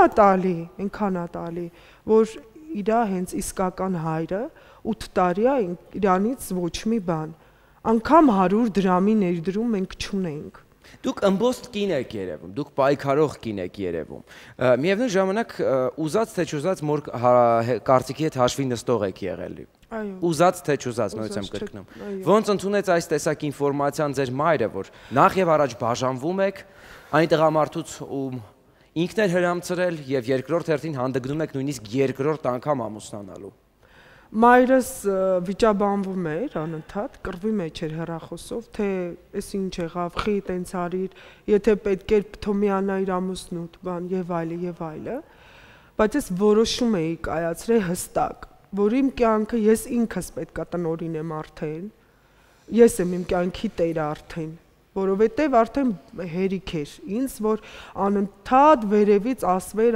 է տալի, որ իրա հենց իսկական հայրը 8 տարի է իրանից ոչ մի բան, անգամ 100 դրամի ներդրում մենք չունենք։ Դուք ըմբոստ կին եք երևում, դուք պայքարող կին եք երևում, միևնույն ժամանակ ուզած թե չուզած մոր կարծիքի հետ հաշվի նստող եք եղել։ Ուզած թե չուզած, նույնպես եմ կրկնում։ Ոնց ընդունեց այս տեսակ ինֆորմացիան ձեր մայրը, որ նախ եւ առաջ բաժանվում եք, այն տղամարդուց ում ինքն էր հրամցրել եւ երկրորդ հերթին հանդգնում եք նույնիսկ երկրորդ անգամ ամուսնանալու։ Մայրս վիճաբանվում էր անընդհատ, կռվի մեջ էր հեռախոսով, թե էս ինչ եղավ, խի տենց արիր, եթե պետք էր Թոմյանա իր ամուսնուտ, բան եւ այլը, բայց ես որոշում էի կայացրել հստակ, որ իմ կյանքը ես ինքս պետքա տնօրինեմ արդեն, ես եմ իմ կյանքի տերը արդեն, որովհետև արդեն հերիք էր ինձ, որ անընդհատ վերևից ասվեր,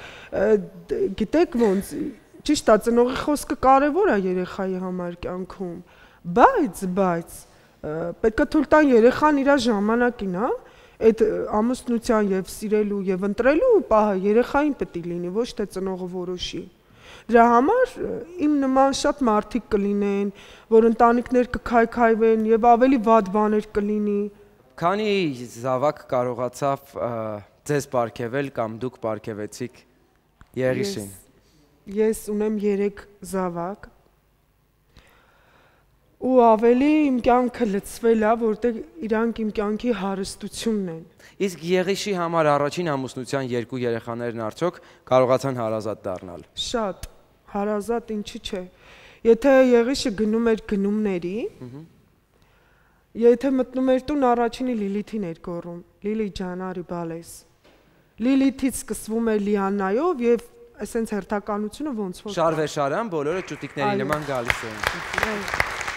գիտեք ոնց, ճիշտ է, ծնողի խոսքը կարևոր է երեխայի համար կյանքում, բայց պետքա թույլ տան երեխան իր ժամանակին, հա, Այդ ամուսնության եւ սիրելու եւ ընտրելու պահը երեխային պետք է լինի, ոչ թե ծնողը որոշի։ Դրա համար իմ նման շատ մարդիկ կլինեն, որ ընտանիքներ կքայքայվեն եւ ավելի վատ բաներ կլինի։ Քանի զավակ կարողացավ ձեզ պարգևել կամ դուք պարգևեցիք Եղիշին։ Ես ունեմ 3 զավակ։ Ու ավելի իմ կյանքը լցվել է, որտեղ իրանք իմ կյանքի հարստությունն են։ Իսկ Եղիշի համար առաջին ամուսնության 2 երեխաներն արդյոք կարողացան հարազատ դառնալ։ Շատ հարազատ, ինչի՞ չէ։ Եթե Եղիշը գնում էր գնումների, եթե մտնում էր տուն, առաջինի Լիլիթին էր գոռում. Լիլի ջան, արի բալես։ Լիլիթից սկսվում էր Լիաննայով եւ այսենց հերթականությունը ոնց որ Շարվեշարան բոլորը ճուտիկների նման գալիս էին։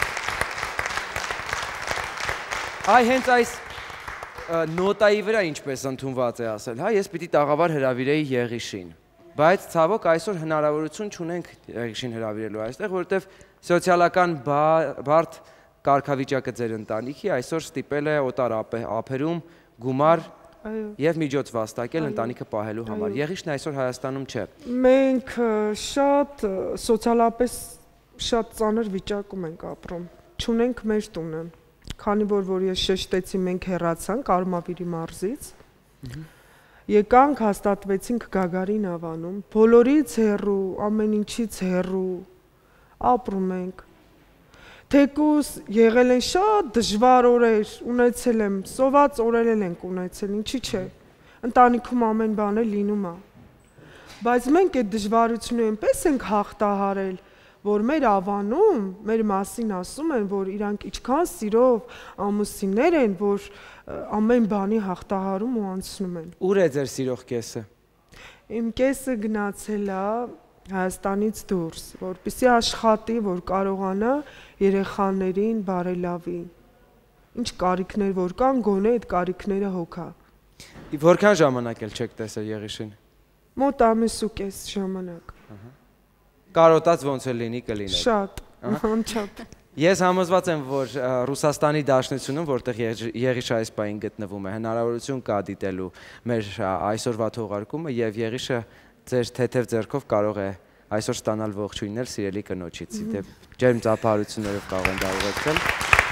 Այ հենց այս նոտայի վրա ինչպես ընդունված է ասել, հա, ես պիտի տաղավար հրավիրեի Եղիշին, բայց ցավոք այսօր հնարավորություն չունենք Եղիշին հրավիրելու այստեղ, որովհետև սոցիալական բարդ կարգավիճակը ձեր ընտանիքի այսօր ստիպել է օտար ափերում գումար եւ միջոց վաստակել ընտանիքը պահելու համար։ Եղիշն այսօր Հայաստանում չէ։ Մենք շատ սոցիալապես շատ ծանր վիճակում ենք ապրում։ Չունենք մեր տունը։ Քանի որ ես շեշտեցի, մենք հեռացանք Արմավիրի մարզից, եկանք հաստատվեցինք Գագարին ավանում, բոլորից հեռու, ամեն ինչից հեռու, ապրում ենք, թեկուզ եղել են շատ դժվար օրեր, ունեցել եմ, սոված օրեր ենք ունեցել, ինչի՞ չէ, ընտանիքում ամեն բան է լինում է, բայց մենք այդ դժվարությունը այնպես ենք հաղթահարել, որ մեր ավանում, մեր մասին ասում են, որ իրանք ինչքան սիրով ամուսիններ են, որ ամեն բանի հաղթահարում ու անցնում են։ Ուր է ձեր սիրող կեսը։ Իմ կեսը գնացել է Հայաստանից դուրս, որպեսզի աշխատի, որ կարողանա երեխաներին բարելավի։ Ինչ կարիքներ որ կան, գոնե այդ կարիքները հոգա։ Որքան ժամանակ էլ չեք տեսել Եղիշին։ Մոտ ամիս ու կես ժամանակ։ Կարոտած ոնց է լինի կլիներ։ Շատ, անչափ։ Ես համոզված եմ, որ Ռուսաստանի Դաշնությունում, որտեղ Եղիշը այս պահին գտնվում է, հնարավորություն կա դիտելու մեր այսօրվա թողարկումը եւ Եղիշը ձեր թեթև ձեռքով կարող է այսօր ստանալ ողջույններ սիրելի կնոջից։ Դեպ ջերմ ծափահարություններով կարող են դա ուղեկցել։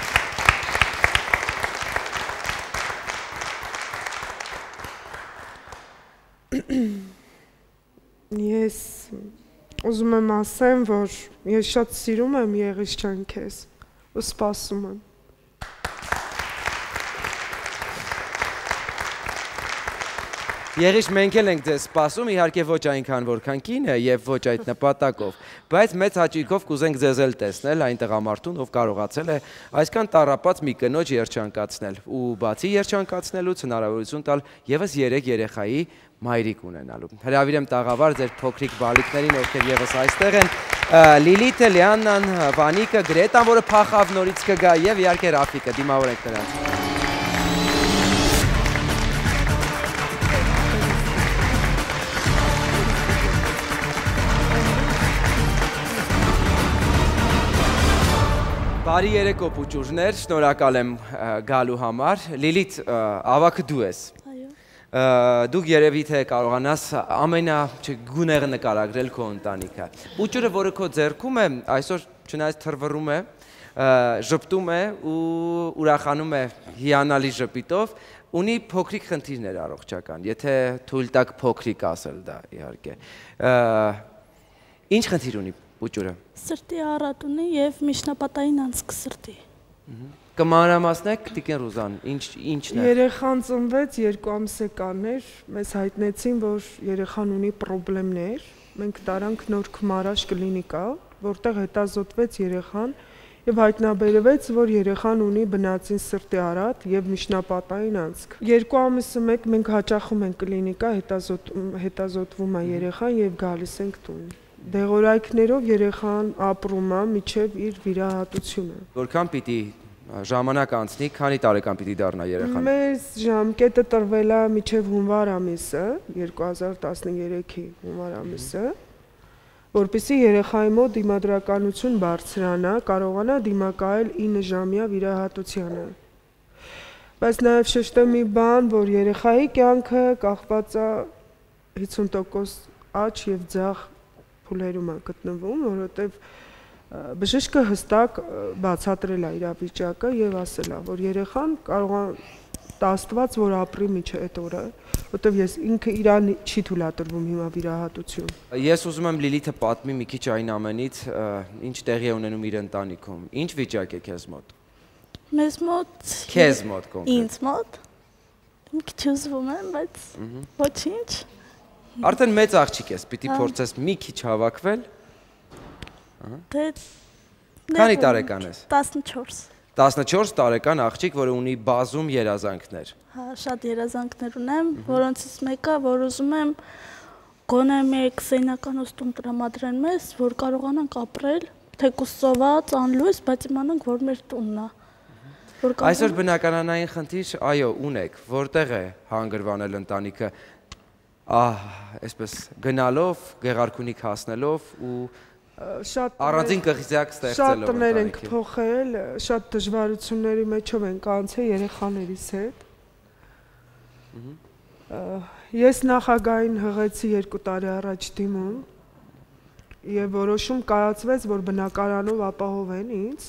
Ես ուզում եմ ասեմ, որ ես շատ սիրում եմ Եղիշ ջան քեզ ու սպասում եմ։ Եղիշ, մենք էլ ենք ձեզ սպասում, իհարկե ոչ այնքան որքան կինը եւ ոչ այդ նպատակով, բայց մեծ հաճույքով կուզենք ձեզ էլ տեսնել այն տղամարդուն, ով կարողացել է այսքան տառապած մի կնոջ երջանկացնել ու բացի երջանկացնելուց հնարավորություն տալ եւս 3 երեխայի մայրիկ ունենալու։ Հրավիրեմ տաղավար ձեր փոքրիկ բալիկներին, ովքեր եւս այստեղ են, Լիլիթը, Լիաննան, Վանիկը, Գրետան, որը փախավ նորից կգա եւ իհարկե Ռաֆիկը, դիմավորենք նրանց։ Բարի երեկո պուճուրներ, շնորհակալ եմ գալու համար։ Լիլիթ, ավակը դու ես։ Դուք երևի թե կարողանաս ամենագունեղը նկարագրել քո ընտանիքը։ Պուճուրը, որը քո ձեռքում է, այսօր չնայած թռվռում է, ժպտում է ու ուրախանում է հիանալի ժպիտով, ունի փոքրիկ խնդիրներ առողջական, եթե թույլ տաք փոքրիկ ասել դա իհարկե։ Ինչ խնդիր ունի պուճուրը։ Սրտի առատ ունի եւ միջնապատային անցք սրտի։ Կմանրամասնեք Տիկին Ռուզան, ինչն է։ Երեխան ծնվեց 2 ամսեկաներ, մեզ հայտնեցին, որ երեխան ունի խնդիրներ, մենք տարանք նոր քմարաշ կլինիկա, որտեղ հետազոտվեց երեխան եւ հայտնաբերվեց, որ երեխան ունի բնածին սրտի առատ եւ միջնապատային անցք։ 2 ամիսը մեկ մենք հաճախում ենք կլինիկա, հետազոտվում է երեխան եւ գալիս ենք տուն։ Դեղորայքներով երեխան ապրում է մինչև իր վիրահատությունը։ Որքան պիտի ժամանակ անցնի, քանի տարեկան պիտի դառնա երեխան։ Մեզ ժամկետը տրվել է մինչև հունվար ամիսը, 2013-ի հունվար ամիսը, որպեսզի երեխայի մոտ դիմադրականություն բարձրանա, կարողանա դիմակայել 9 ժամյա վիրահատությանը։ Բայց նաև շեշտեմ մի բան, որ երեխայի կյանքը կախված է 50% աճ եւ ձախ փուլերում է գտնվում, որովհետեւ բժիշկը հստակ բացատրել է իրավիճակը եւ ասել է, որ երեխան կարող է Աստված, որ ապրի միջը այդ օրը, որտեվ ես ինքը իրան չի թույլատրվում հիմա վիրահատություն։ Ես ուզում եմ Լիլիթը պատմի մի քիչ այն ամենից, ինչ տեղի է ունենում իր ընտանիքում։ Ինչ վիճակ է քեզ մոտ։ Մեզ մոտ Քեզ մոտ կոնկրետ։ Ինձ մոտ մի քիչ ուզվում եմ, բայց ոչինչ։ Արդեն մեծ աղջիկ ես, պիտի փորձես մի քիչ հավաքվել։ Դե Քանի տարեկան ես։ 14։ 14 տարեկան աղջիկ, որը ունի բազում երազանքներ։ Հա, շատ երազանքներ ունեմ, որոնցից մեկը, որ ուզում եմ գոնե մեկ սենական ոստում տրամադրեն մեզ, որ կարողանանք ապրել, թեկուզ սոված, անլույս, բայց իմանանք, որ մեր տունն է։ Այսօր բնականանային խնդիր, այո, ունեք, որտեղ է հանգրվանել ընտանիքը, այսպես գնալով, գեղարքունիք հասնելով ու առանձին կղզյակ ստեղծելով շատ տներ ենք փոխել, շատ դժվարությունների մեջով ենք անցել երեխաներիս հետ։ Ես նախագահին հղեցի 2 տարի առաջ դիմում եւ որոշում կայացվեց, որ բնակարանով ապահովեն ինձ։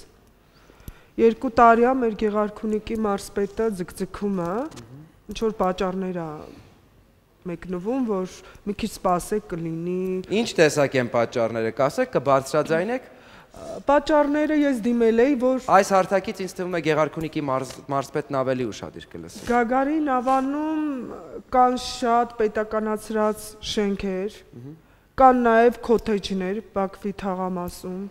2 տարի է մեր գեղարքունիքի մարզպետը ձգձգում է, ինչ որ պատճառներ է մեկնվում, որ մի քիչ սպասեք կլինի։ Ինչ տեսակ են պատճառները, կասեք, կբարձրաձայնեք։ Պատճառները ես դիմել էի, որ Այս հարթակից ինձ թվում է գեղարքունիքի մարզպետն ավելի ուշադիր կլսի։ Գագարին ավանում կան շատ պետականացրած շենքեր, կան նաև քոթեջներ Բաքվի թաղամասում։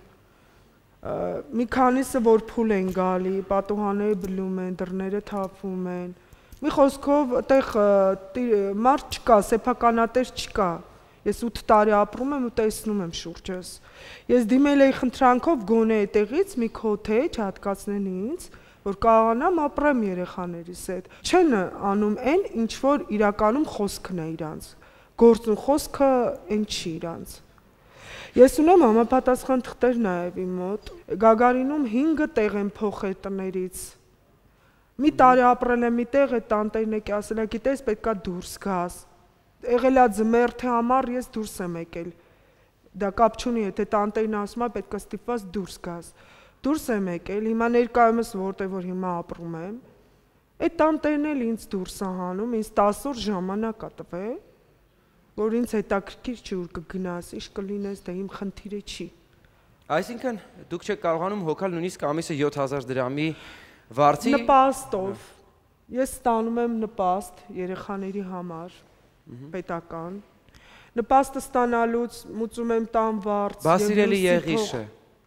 Մի քանիսը որ փուլ են գալի, պատուհանները բլում են, դռները թափվում են։ Մի խոսքով այդտեղ մարդ չկա, սեփականատեր չկա։ Ես 8 տարի ապրում եմ ու տեսնում եմ շուրջս։ Ես դիմել էի խնդրանքով գոնե այդտեղից մի քոթեջ հատկացնեն ինձ, որ կարողանամ ապրեմ երեխաներիս հետ։ Չեն անում այն, ինչ որ իրականում խոսքն է իրանց։ Գործուն խոսքը այն չի իրանց։ Ես ունեմ համապատասխան թղթեր նաև իմ մոտ։ Գագարինում 5 տեղ են փոխել տներից։ Մի տարի ապրել եմ մի տեղ, այդ տանտերնեկի ասել է, գիտես, պետքա դուրս գաս։ Եղել է ձմեռ թե ամառ, ես դուրս եմ եկել։ Դա կապ չունի, եթե տանտերն ասում է, պետքա ստիպված դուրս գաս։ Դուրս եմ եկել, հիմա ներկայումս որտեղ որ հիմա ապրում եմ։ Այդ տանտերն էլ ինձ դուրս է հանում, ինձ 10 օր ժամանակ է տվել, որ ինձ հետաքրքիր չի ուր կգնաս, ինչ կլինես, դա իմ խնդիրը չի։ Այսինքն դուք չեք կարողանում հոգալ նույնիսկ ամիսը 7000 դրամի վարձի նպաստով։ Ես ստանում եմ նպաստ երեխաների համար, պետական։ Նպաստը ստանալուց մուծում եմ տան վարձ։ Բա սիրելի Եղիշը,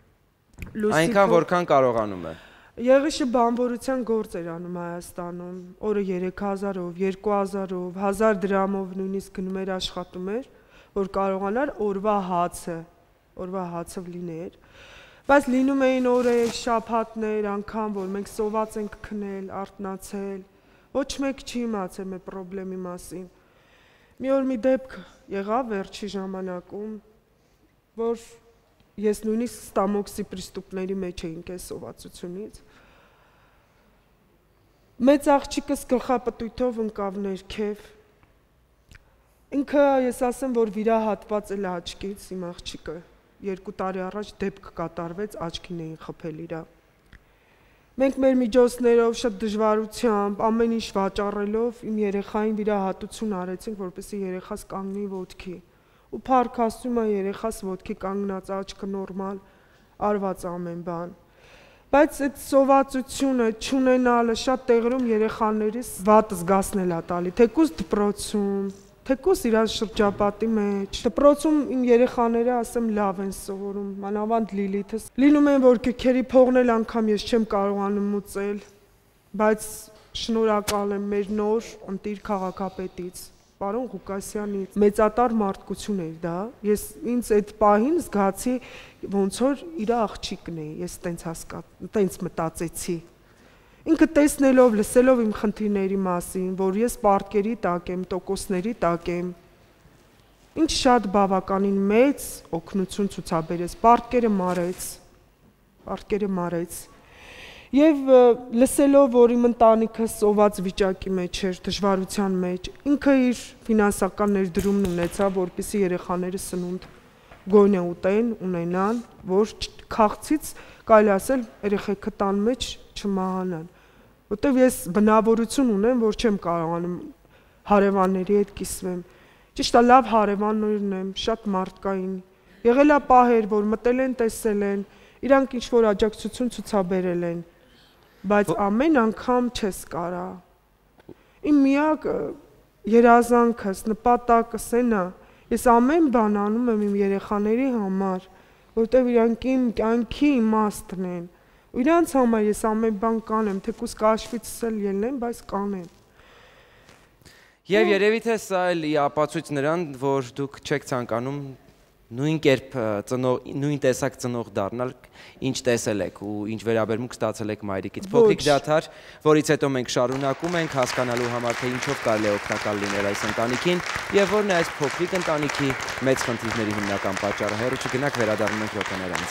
այնքան որքան կարողանում է։ Եղիշը բանվորության գործ էր անում Հայաստանում, օրը 3000-ով, 2000-ով, 1000 դրամով նույնիսկ գնում էր աշխատում էր, որ կարողանար օրվա հացը լիներ։ Բայց լինում էին օրեր, շաբաթներ, անգամ, որ մենք սոված ենք քնել, արթնացել, ոչ մեկ չի իմացել մեր խնդրի մասին։ Մի օր մի դեպք եղավ վերջի ժամանակում, որ ես նույնիսկ ստամոքսի պրիստուպների մեջ էինք այս սովածությունից։ Մեծ աղջիկս գլխապտույտով ընկավ ներքև։ Ինքը ես ասեմ, որ վիրահատված էլ աչքից իմ աղջիկը։ 2 տարի առաջ դեպք կատարվեց, աչքին էին խփել իրա։ Մենք մեր միջոցներով շատ դժվարությամբ, ամեն ինչ վաճառելով իմ երեխային վիրահատություն արեցինք, որպեսզի երեխաս կանգնի ոտքի։ Ու փառք Աստծո, երեխաս ոտքի կանգնած, աչքը նորմալ, արված ամեն բան։ Բայց այդ սովածությունը չունենալը շատ տեղերում երեխաներիս վատ զգացնել է տալի, թեկուզ դպրոցում, թեկուզ իրաց շրջապատի մեջ։ Դպրոցում իմ երեխաները ասեմ լավ են սովորում, մանավանդ Լիլիթս։ Լինում են, որ քեքերի փողն էլ անգամ ես չեմ կարողանում մուծել, բայց շնորհակալ եմ մեր նոր ընտիր քաղաքապետից, պարոն Ղուկասյանից։ Մեծատար մարդկություն էր դա։ Ես ինձ այդ պահին զգացի ոնց որ իր աղջիկն է, ես տենց մտածեցի։ Ինքը տեսնելով, լսելով իմ խնդիրների մասին, որ ես պարտքերի տակ եմ, տոկոսների տակ եմ, ինչ շատ բավականին մեծ օգնություն ցուցաբերեց, պարտքերը մարեց։ Եվ լսելով, որ իմ ընտանիքը սոված վիճակի մեջ էր, դժվարության մեջ, ինքը իր ֆինանսական ներդրումն ունեցավ, որպեսզի երեխաները սնունդ գոնե ուտեն, ունենան, որ քաղցից կարելի ասել երեխեքը տան մեջ չմահանան։ Որտեվ ես բնավորություն ունեմ, որ չեմ կարողանում հարևանների հետ կիսվեմ։ Ճիշտ է, լավ հարևաններ ունեմ, շատ մարդկային։ Եղել է պահեր, որ մտել են, տեսել են, իրանք ինչ-որ աջակցություն ցուցաբերել են, բայց ամեն անգամ չես կարա։ Իմ միակ երազանքս, նպատակս էն է, ես ամեն բան անում եմ իմ երեխաների համար, որտեղ իրանք իմ կյանքի իմաստն են։ Ու իրանց համար ես ամեն բան կանեմ, թեկուզ կաշվիցս էլ ելնեմ, բայց կանեմ։ Եվ երևի թե սա էլ ի ապացույց նրան, որ դուք չեք ցանկանում նույն կերպ նույն տեսակ ծնող դառնալ, ինչ տեսել եք ու ինչ վերաբերմունք ստացել եք մայրիկից։ Փոքրիկ դադար, որից հետո մենք շարունակում ենք հասկանալու համար, թե ինչով կարելի է օգտակար լինել այս ընտանիքին եւ որն է այս փոքրիկ ընտանիքի մեծ խնդիրների հիմնական պատճառը։ Հեռու չգնաք, վերադառնում ենք րոպեներ անց։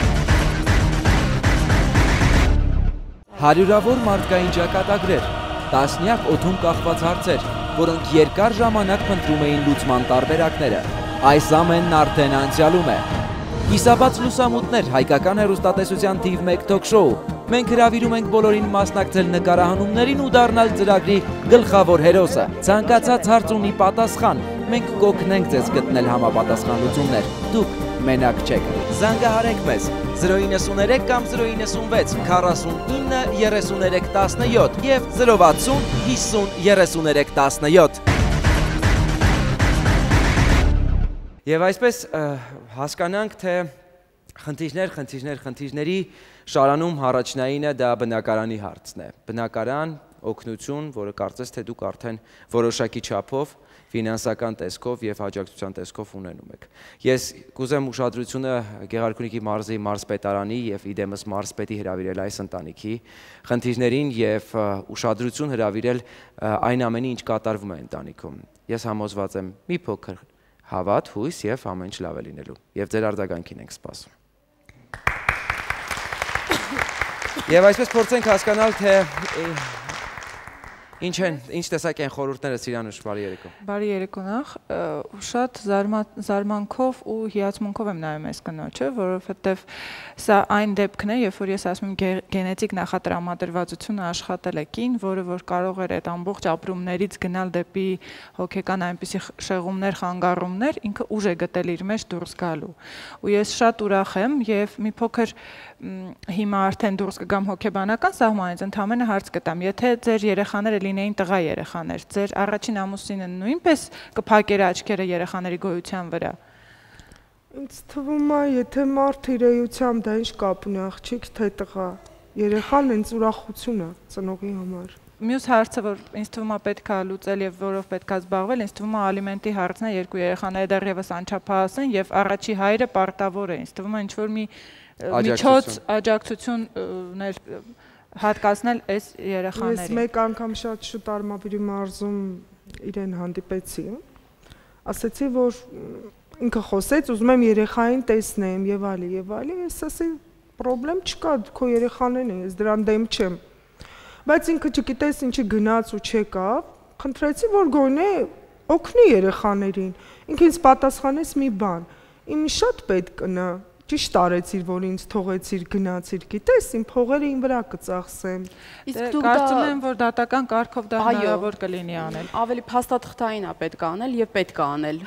Հարյուրավոր մարդկային ճակատագրեր, տասնյակ օդում կախված հարցեր, որոնք երկար ժամանակ փնտրում էին լուծման տարբերակները։ Այս ամենն արդեն անցյալում է։ Կիսաբաց լուսամուտներ, հայկական հեռուստատեսության թիվ 1 թոք-շոու։ Մենք հրավիրում ենք բոլորին մասնակցել նկարահանումներին ու դառնալ ծրագրի գլխավոր հերոսը։ Ցանկացած հարց ունի պատասխան։ Մենք կօգնենք ձեզ գտնել համապատասխան լուծումներ։ Դուք մենակ չեք։ Զանգահարեք մեզ 093 կամ 096 49 33 17 եւ 060 50 33 17։ Եվ այսպես հասկանանք, թե խնդիրների շարանում առաջնայինը դա բնակարանի հարցն է։ Բնակարան, օգնություն, որը կարծես թե դուք արդեն որոշակի չափով, ֆինանսական տեսքով եւ աջակցության տեսքով ունենում եք։ Ես կուզեմ ուշադրությունը Գեղարքունիքի մարզի մարզպետարանի եւ իդեմս մարզպետի հրավիրել այս ընտանիքի խնդիրներին եւ ուշադրություն հրավիրել այն ամենի, ինչ կատարվում է ընտանիքում։ Ես համոզված եմ մի փոքր հավատ, հույս եւ ամեն ինչ լավ է լինելու։ Եվ ձեր արձագանքին ենք սպասում։ Եվ այսպես փորձենք հասկանալ, թե ինչ տեսակ են խորհուրդները Սիրանուշ, բարի երեկո։ Բարի երեկո նախ, շատ զարմանքով ու հիացմունքով եմ նայում այս կնոջը, որովհետև սա այն դեպքն է, երբ որ ես ասում եմ գենետիկ նախատրամադրվածությունը աշխատել է կին, որը որ կարող էր այդ ամբողջ ապրումներից գնալ դեպի հոգեկան այնպիսի շեղումներ, խանգարումներ, ինքը ուժ է գտել իր մեջ դուրս գալու։ Ու ես շատ ուրախ եմ եւ մի փոքր հիմա արդեն դուրս կգամ հոգեբանական սահմանից, ընդհանրապես հարց կտամ, եթե ձեր երեխաները լինեին տղա երեխաներ, ձեր առաջին ամուսինը նույնպես կփակեր աչքերը երեխաների գոյության վրա։ Ինձ թվում է, եթե մարդ իր էությամբ դա ինչ կապ ունի, աղջիկ թե տղա, երեխան ինձ ուրախություն է ծնողի համար։ Մյուս հարցը, որ ինձ թվում է պետք է լուծել եւ որով պետք է զբաղվել, ինձ թվում է ալիմենտի հարցն է, երկու երեխաները դեռևս անչափահաս են եւ առաջի հայրը պարտավոր է, ինձ թվում է ինչ որ մի միջոց աջակցություններ հատկացնել այս երեխաներին։ Ես մեկ անգամ շատ շուտ Արմավիրի մարզում իրեն հանդիպեցի, ասացի, որ ինքը խոսեց, ուզում եմ երեխային տեսնեմ եւ այլն, ես ասի, պրոբլեմ չկա, քո երեխաներն են, ես դրան դեմ չեմ։ Բայց ինքը չգիտես ինչի գնաց ու չեկավ, խնդրեցի, որ գոնե օգնի երեխաներին։ Ինքը ինձ պատասխանեց մի բան. Իմ շատ պետք կնա, ճիշտ արեցիր, որ ինձ թողեցիր, գնացիր, գիտես, իմ փողերը իմ վրա կծախսեմ։ Իսկ դուք կարծում եմ, որ դատական կարգով դա հնարավոր կլինի անել։ Ավելի փաստաթղթային է պետք է անել եւ պետք է անել։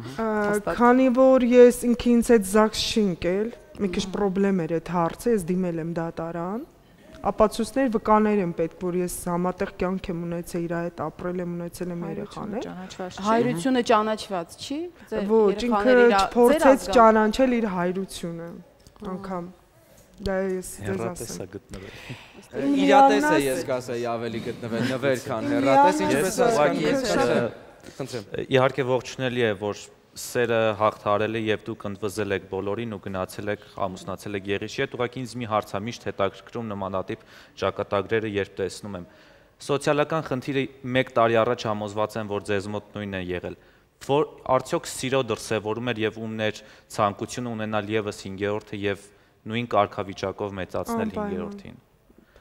Քանի որ ես ինքնից հետ ԶԱԳՍ չի ընկել, մի քիչ խնդրեմ էր այդ հարցը, ես դիմել եմ դատարան։ Ապացույցներ, վկաներ եմ պետք, որ ես համատեղ կյանք եմ ունեցել իր հետ, ապրել եմ, ունեցել եմ երեխաներ։ Հայրությունը ճանաչված չի։ Ոչ, ինքը փորձեց ճանաչել իր հայրությունը, անգամ։ Դա ես ձեզ ասեմ։ Իրատես է, ես կասեի, ավելի գտնվել նվեր, քան հեռատես, ինչպես հասկանում։ Իհարկե ողջունելի է, որ սերը հաղթարել է եւ դուք ընդվզել եք բոլորին ու գնացել եք, ամուսնացել եք Եղիշի հետ, ուղղակի ինձ մի հարց է միշտ հետաքրքրում նմանատիպ ճակատագրերը, երբ տեսնում եմ։ Սոցիալական խնդիրը 1 տարի առաջ համոզված եմ, որ ձեզ մոտ նույնն է եղել։ Որ արդյոք սիրո դրսևորում էր եւ ումներ ցանկությունը ունենալ եւս 5-րդը եւ նույն կարգավիճակով մեծացնել 5-րդին։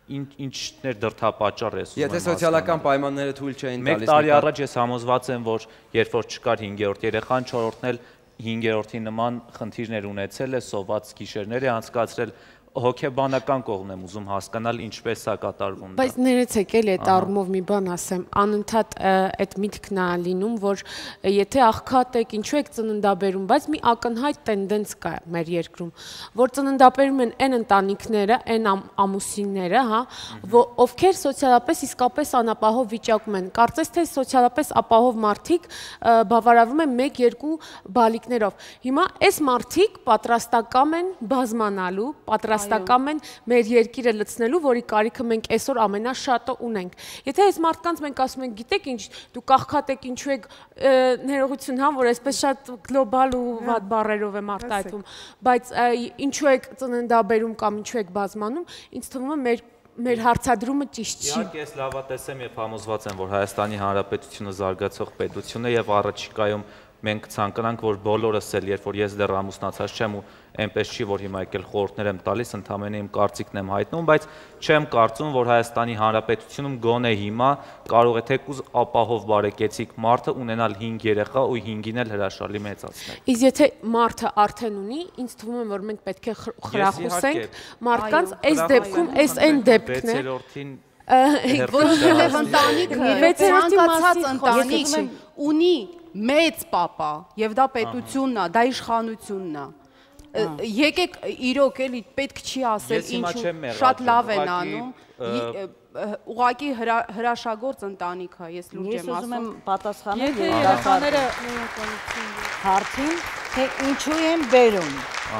ինչներ դրդապատճառ է ուզում։ Եթե սոցիալական պայմանները թույլ չէին տալիս։ Մեկ տարի առաջ ես համոզված եմ, որ երբ որ չկար 5-րդ երեխան, 4-րդն էլ 5-րդի նման խնդիրներ ունեցել է, սոված գիշերներ է անցկացրել, հոգեբանական կողմն եմ ուզում հասկանալ ինչպես է կատարվում դա։ Բայց ներեցեք էլի այդ առումով մի բան ասեմ, անընդհատ այդ միտքն է լինում, որ եթե աղքատ եք, ինչու եք ծննդաբերում, բայց մի ակնհայտ տենդենց կա մեր երկրում, որ ծննդաբերում են այն ընտանիքները, այն ամուսինները, հա, ովքեր սոցիալապես իսկապես անապահով վիճակում են։ Կարծես թե սոցիալապես ապահով մարդիկ բավարարվում են 1-2 բալիկներով։ Հիմա այս մարդիկ պատրաստական են բազմանալու, պատրաստական են մեր երկիրը լցնելու, որի կարիքը մենք այսօր ամենաշատը ունենք։ Եթե այս մարդկանց մենք ասում ենք, գիտեք ինչ, դուք աղքատ եք, ինչու եք, ներողություն, հա, որ այսպես շատ գլոբալ ու վատ բառերով եմ արտահայտվում, բայց ինչու եք ծննդաբերում կամ ինչու եք բազմանում, ինձ թվում է մեր հարցադրումը ճիշտ չի։ Իհարկե ես լավատես եմ եւ համոզված եմ, որ Հայաստանի Հանրապետությունը զարգացող պետություն է եւ առաջիկայում մենք ցանկանանք, որ բոլորս էլ, երբ որ ես դեռ ամուսնացած չեմ ու այնպես չի, որ հիմա եկել խորհուրդներ եմ տալիս, ընդամենը իմ կարծիքն եմ հայտնում, բայց չեմ կարծում, որ Հայաստանի Հանրապետությունում գոնե հիմա կարող է թեկուզ ապահով բարեկեցիկ մարդը ունենալ 5 երեխա ու 5-ին էլ հրաշալի մեծացնել։ Իսկ եթե մարդը արդեն ունի, ինձ թվում է, որ մենք պետք է խրախուսենք մարդկանց այս դեպքում, այս այն դեպքն է։ 6-րդին որովհետև ընտանիքը ցանկացած ընտանիք ունի մեծ պապա եւ դա պետությունն է, դա իշխանությունն է։ Եկեք իրոք էլի պետք չի ասել ինչու շատ լավ են անում, ուղղակի հրաշագործ ընտանիք է, ես լուրջ եմ ասում։ Ես ուզում եմ պատասխանել Եթե երեխաները հարցին, թե ինչու են բերում։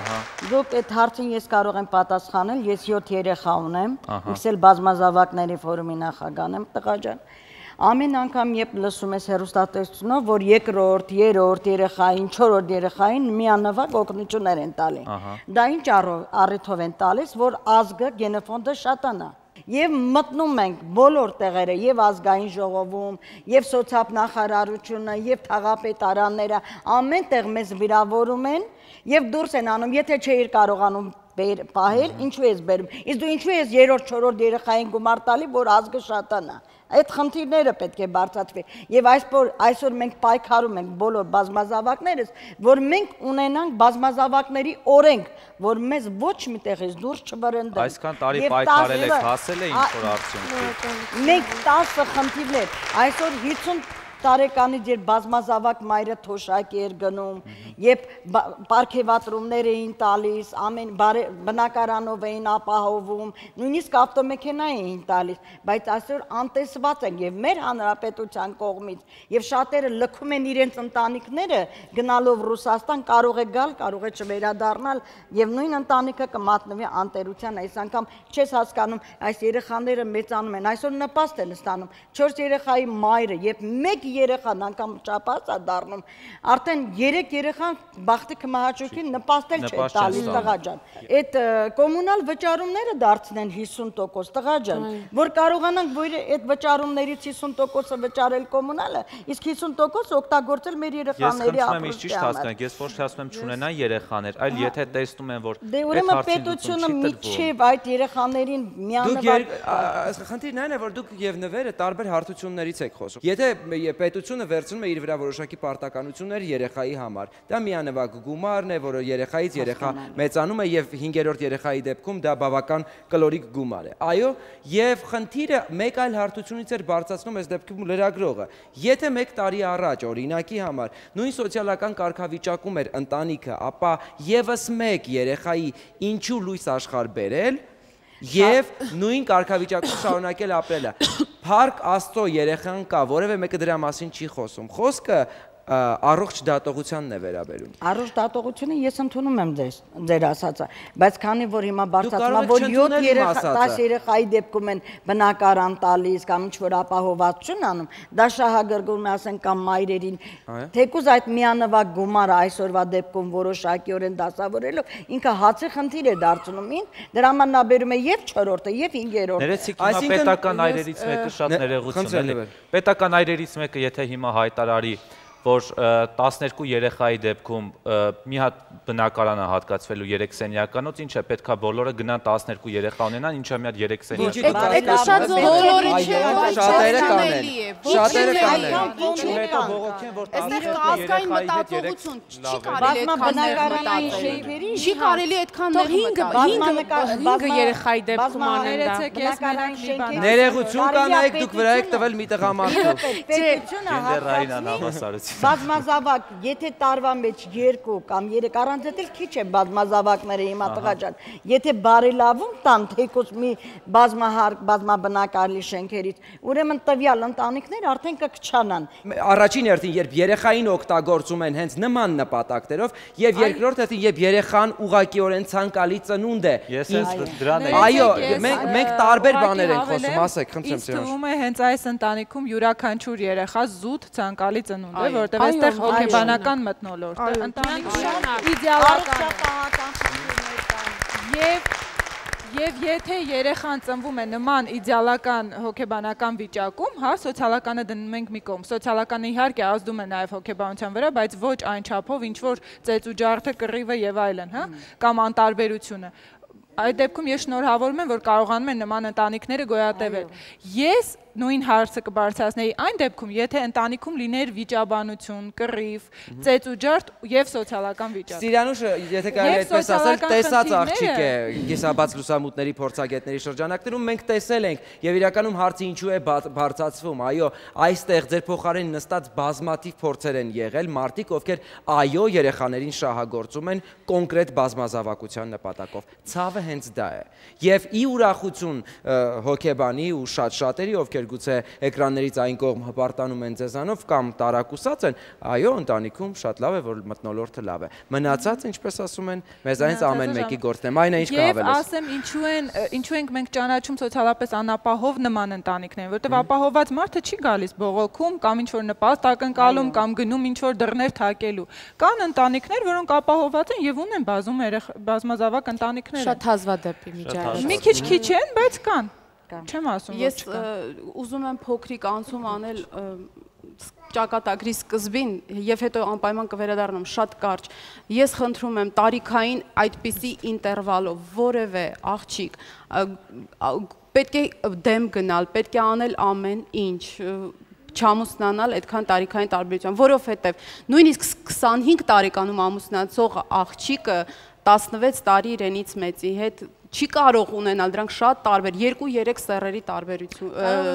Դուք այդ հարցին ես կարող եմ պատասխանել, ես 7 երեխա ունեմ, ինքս էլ բազմազավակների ֆորումի նախագահն եմ, տղա ջան։ Ամեն անգամ երբ լսում ես հեռուստատեսությունով, որ 2-րդ, 3-րդ երեխային, 4-րդ երեխային միանվագ օգնություններ են տալի։ Դա ինչ առիթով են տալիս, որ ազգը գենոֆոնդը շատանա։ Եվ մտնում ենք բոլոր տեղերը, եւ ազգային ժողովում, եւ սոցիալնախարարությունը, եւ թաղապետարանները, ամեն տեղ մեզ վիրավորում են եւ դուրս են անում, եթե չէիր կարողանում պահել, ինչու ես բերում։ Իսկ դու ինչու ես 3-րդ, 4-րդ երեխային գումար տալի, որ ազգը շատանա։ Այդ խնդիրները պետք է բարձրացվի։ Եվ այսօր մենք պայքարում ենք բոլոր բազմազավակներս, որ մենք ունենանք բազմազավակների օրենք, որ մեզ ոչ մի տեղից դուրս չվրընդեն։ Այսքան տարի պայքարել եք, հասել է ինչ-որ արդյունքի։ Մենք 10 խնդիրներ, այսօր 50 տարեկանից երբ բազմազավակ մայրը թոշակի էր գնում, երբ պարգևատրումներ էին տալիս, ամեն բնակարանով էին ապահովում, նույնիսկ ավտոմեքենա էին տալիս, բայց այսօր անտեսված են եւ մեր հանրապետության կողմից եւ շատերը լքում են իրենց ընտանիքները գնալով Ռուսաստան, կարող է գալ, կարող է չվերադառնալ եւ նույն ընտանիքը կմատնվի անտերության, այս անգամ չես հասկանում, այս երեխաները մեծանում են, այսօր նպաստ են ստանում 4 երեխայի մայրը եւ մեկ երեխան անգամ ճապած է դառնում, արդեն 3 երեխան բախտի կմահաճույքին նպաստել չէ տալիս տղա ջան։ Այդ կոմունալ վճարումները դարձնեն 50% տղա ջան, որ կարողանանք որ այդ վճարումներից 50%-ը վճարել կոմունալը, իսկ 50% օգտագործել մեր երեխաների ապրուստի համար։ Ես ոչ թե ասում եմ չունենան երեխաներ, այլ եթե տեսնում են, որ դե ուրեմն պետությունը միջև այդ երեխաներին միանվագ խնդիրն այն է, որ դուք եւ նվերը տարբեր հարթություններից եք խոսում։ Եթե պետությունը վերցնում է իր վրա որոշակի պարտականություններ երեխայի համար։ Դա միանվագ գումարն է, որը երեխայից երեխա մեծանում է եւ 5-րդ երեխայի դեպքում դա բավական կլորիկ գումար է։ Այո, եւ խնդիրը մեկ այլ հարթությունից էր բարձրացնում այս դեպքում լրագրողը։ Եթե 1 տարի առաջ օրինակի համար նույն սոցիալական կարգավիճակում էր ընտանիքը, ապա եւս 1 երեխայի ինչու լույս աշխարհ բերել եւ նույն կարգավիճակում շարունակել ապրելը։ Փառք Աստծո երեխան կա, որևէ մեկը դրա մասին չի խոսում։ Խոսքը առողջ դատողությանն է վերաբերում։ Առողջ դատողությունը ես ընդունում եմ ձեր ասածը, բայց քանի որ հիմա բարձրացնում որ 7 երեխա 10 երեխայի դեպքում են բնակարան տալիս կամ ինչ-որ ապահովվածություն անում, դա շահագրգռում է ասեն կամ մայրերին, թեկուզ այդ միանվագ գումարը այսօրվա դեպքում որոշակիորեն դասավորելով ինքը հացի խնդիր է դարձնում ին, դրա համար նա բերում է եւ 4-րդը եւ 5-րդը։ Ներեցիք հիմա պետական այրերից մեկը շատ ներողություն էլի։ Պետական այրերից մեկը եթե հիմա հայտարարի որ 12 երեխայի դեպքում մի հատ բնակարանը հատկացվելու 3 սենյականոց, ինչ է պետքա բոլորը գնան 12 երեխա ունենան, ինչա մի հատ 3 սենյական։ Ներողություն կանայք, դուք վրա եք տվել մի տղամարդու։ Բազմազավակ, եթե տարվա մեջ 2 կամ 3 առանց էլ քիչ է բազմազավակները հիմա տղա ջան, եթե բարելավում տան թեկուզ մի բազմաբնակարանի շենքերից, ուրեմն տվյալ ընտանիքներ արդեն կքչանան։ Առաջին հերթին, երբ երեխային օգտագործում են հենց նման նպատակներով, եւ երկրորդ հերթին, երբ երեխան ուղղակիորեն ցանկալի ծնունդ է։ Այո, մենք տարբեր բաներ ենք խոսում, ասեք, խնդրեմ Ինձ թվում է հենց այս ընտանիքում յուրաքանչյուր երեխա զուտ ցանկալի ծնունդ է, որտեղ այստեղ հոգեբանական մթնոլորտ է, ընտանիքում իդեալական Եվ եթե երեխան ծնվում է նման իդեալական հոգեբանական վիճակում, հա, սոցիալականը դնում ենք մի կողմ։ Սոցիալականը իհարկե ազդում է նաև հոգեբանության վրա, բայց ոչ այն չափով, ինչ որ ծեծ ու ջարդը, կռիվը եւ այլն, հա, կամ անտարբերությունը։ Այդ դեպքում ես շնորհավորում եմ, որ կարողանում են նման ընտանիքները գոյատևել։ Ես նույն հարցը կբարձրացնեի այն դեպքում, եթե ընտանիքում լիներ վիճաբանություն, կռիվ, ծեծ ու ջարդ եւ սոցիալական վիճակ։ Սիրянուշը, եթե կարելի այդպես ասել, տեսած աղջիկ է կիսաբաց լուսամուտների փորձագետների շրջանակներում մենք տեսել ենք եւ իրականում հարցը ինչու է բարձրացվում։ Այո, այստեղ ձեր փոխարեն նստած բազմաթիվ փորձեր են եղել, մարդիկ, ովքեր այո երեխաներին շահագործում են կոնկրետ բազմազավակության նպատակով։ Ցավը հենց դա է։ Եվ ի ուրախություն հոգեբանի ու շատերի, ովքեր գուցե էկրաններից այն կողմ հպարտանում են ձեզանով կամ տարակուսած են, այո, ընտանիքում շատ լավ է, որ մթնոլորտը լավ է։ Մնացած, ինչպես ասում են, մեզանից ամեն մեկի գործն է։ Այն է ինչ կհավելես։ Եվ ասեմ, ինչու ենք մենք ճանաչում սոցիալապես անապահով նման ընտանիքներին, որտեղ ապահովված մարդը չի գալիս բողոքում կամ ինչ որ նպաստ ակնկալում կամ գնում ինչ որ դռներ թակելու։ Կան ընտանիքներ, որոնք ապահովված են եւ ունեն բազմազավակ ընտանիքներ։ Շատ հազվադեպ միջավայր։ Մի քիչ են, բայց կան։ Չեմ ասում, որ չկա։ Ես ուզում եմ փոքրիկ անցում անել ճակատագրի սկզբին եւ հետո անպայման կվերադառնամ շատ կարճ։ Ես խնդրում եմ տարիքային այդպիսի ինտերվալով որևէ աղջիկ պետք է դեմ գնալ, պետք է անել ամեն ինչ չամուսնանալ այդքան տարիքային տարբերությամբ, որովհետև նույնիսկ 25 տարեկանում ամուսնացող աղջիկը 16 տարի իրենից մեծի հետ չի կարող ունենալ, դրանք շատ տարբեր, 2-3 սեռերի տարբերություն,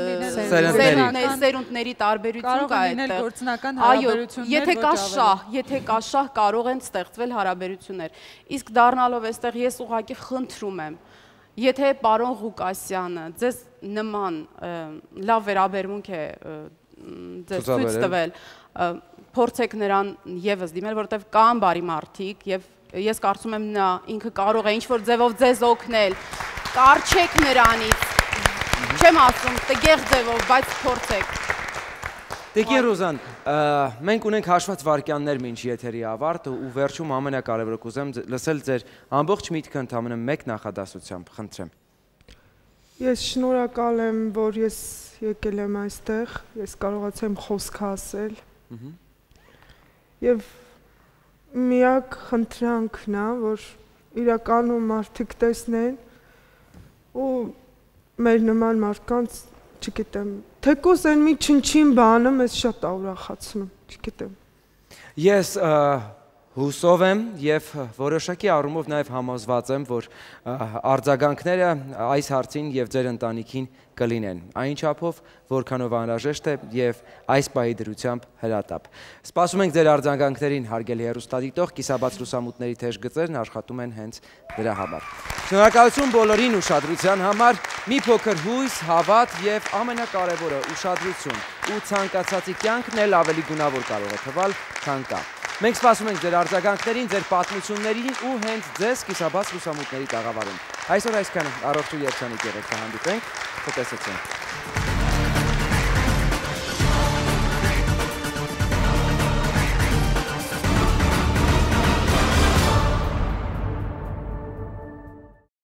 սերունդների տարբերություն կա այդտեղ։ Այո, եթե կա շահ, կարող են ստեղծվել հարաբերություններ։ Իսկ դառնալով այստեղ ես ուղղակի խնդրում եմ, եթե պարոն Ղուկասյանը ձեզ նման լավ վերաբերմունք է ձեզ ցույց տվել, փորձեք նրան եւս դիմել, որովհետեւ կան բարի մարդիկ եւ ես կարծում եմ նա ինքը կարող է ինչ-որ ձևով ձեզ օգնել, կարչեք նրանից, չեմ ասում տգեղ ձևով, բայց փորձեք։ Տիկին Ռուզան, մենք ունենք հաշված վարկյաններ մինչ եթերի ավարտը ու վերջում ամենակարևորը կուզեմ լսել ձեր ամբողջ միտքը ընդամենը մեկ նախադասությամբ, խնդրեմ։ Ես շնորհակալ եմ, որ ես եկել եմ այստեղ, ես կարողացեմ խոսք ասել։ Եվ միակ խնդրանքն է, որ իրականում մարդիկ տեսնեն ու մեր նման մարդկանց, չգիտեմ, թեկուզ այն մի չնչին բանը մեզ շատ է ուրախացնում, չգիտեմ։ Ես հուսով եմ եւ որոշակի առումով նաեւ համոզված եմ, որ արձագանքները այս հարցին եւ ձեր ընտանիքին կլինեն այն չափով, որքանով անհրաժեշտ է եւ այս պահի դրությամբ հրատապ։ Սպասում ենք ձեր արձագանքներին, հարգելի հեռուստադիտող, կիսաբաց լուսամուտների թեժ գծերն աշխատում են հենց դրա համար։ Շնորհակալություն բոլորին ուշադրության համար, մի փոքր հույս, հավատ եւ ամենակարևորը ուշադրություն ու ցանկացածի կյանքն էլ ավելի գունավոր կարող է թվալ, քան կա։ Մենք սպասում ենք ձեր արձագանքներին, ձեր պատմություններին ու հենց ձեզ կիսաբաց լուսամուտների տաղավարում։ Այսօր այսքանը, առողջ ու երջանիկ եղեք, կհանդիպենք, կտեսություն։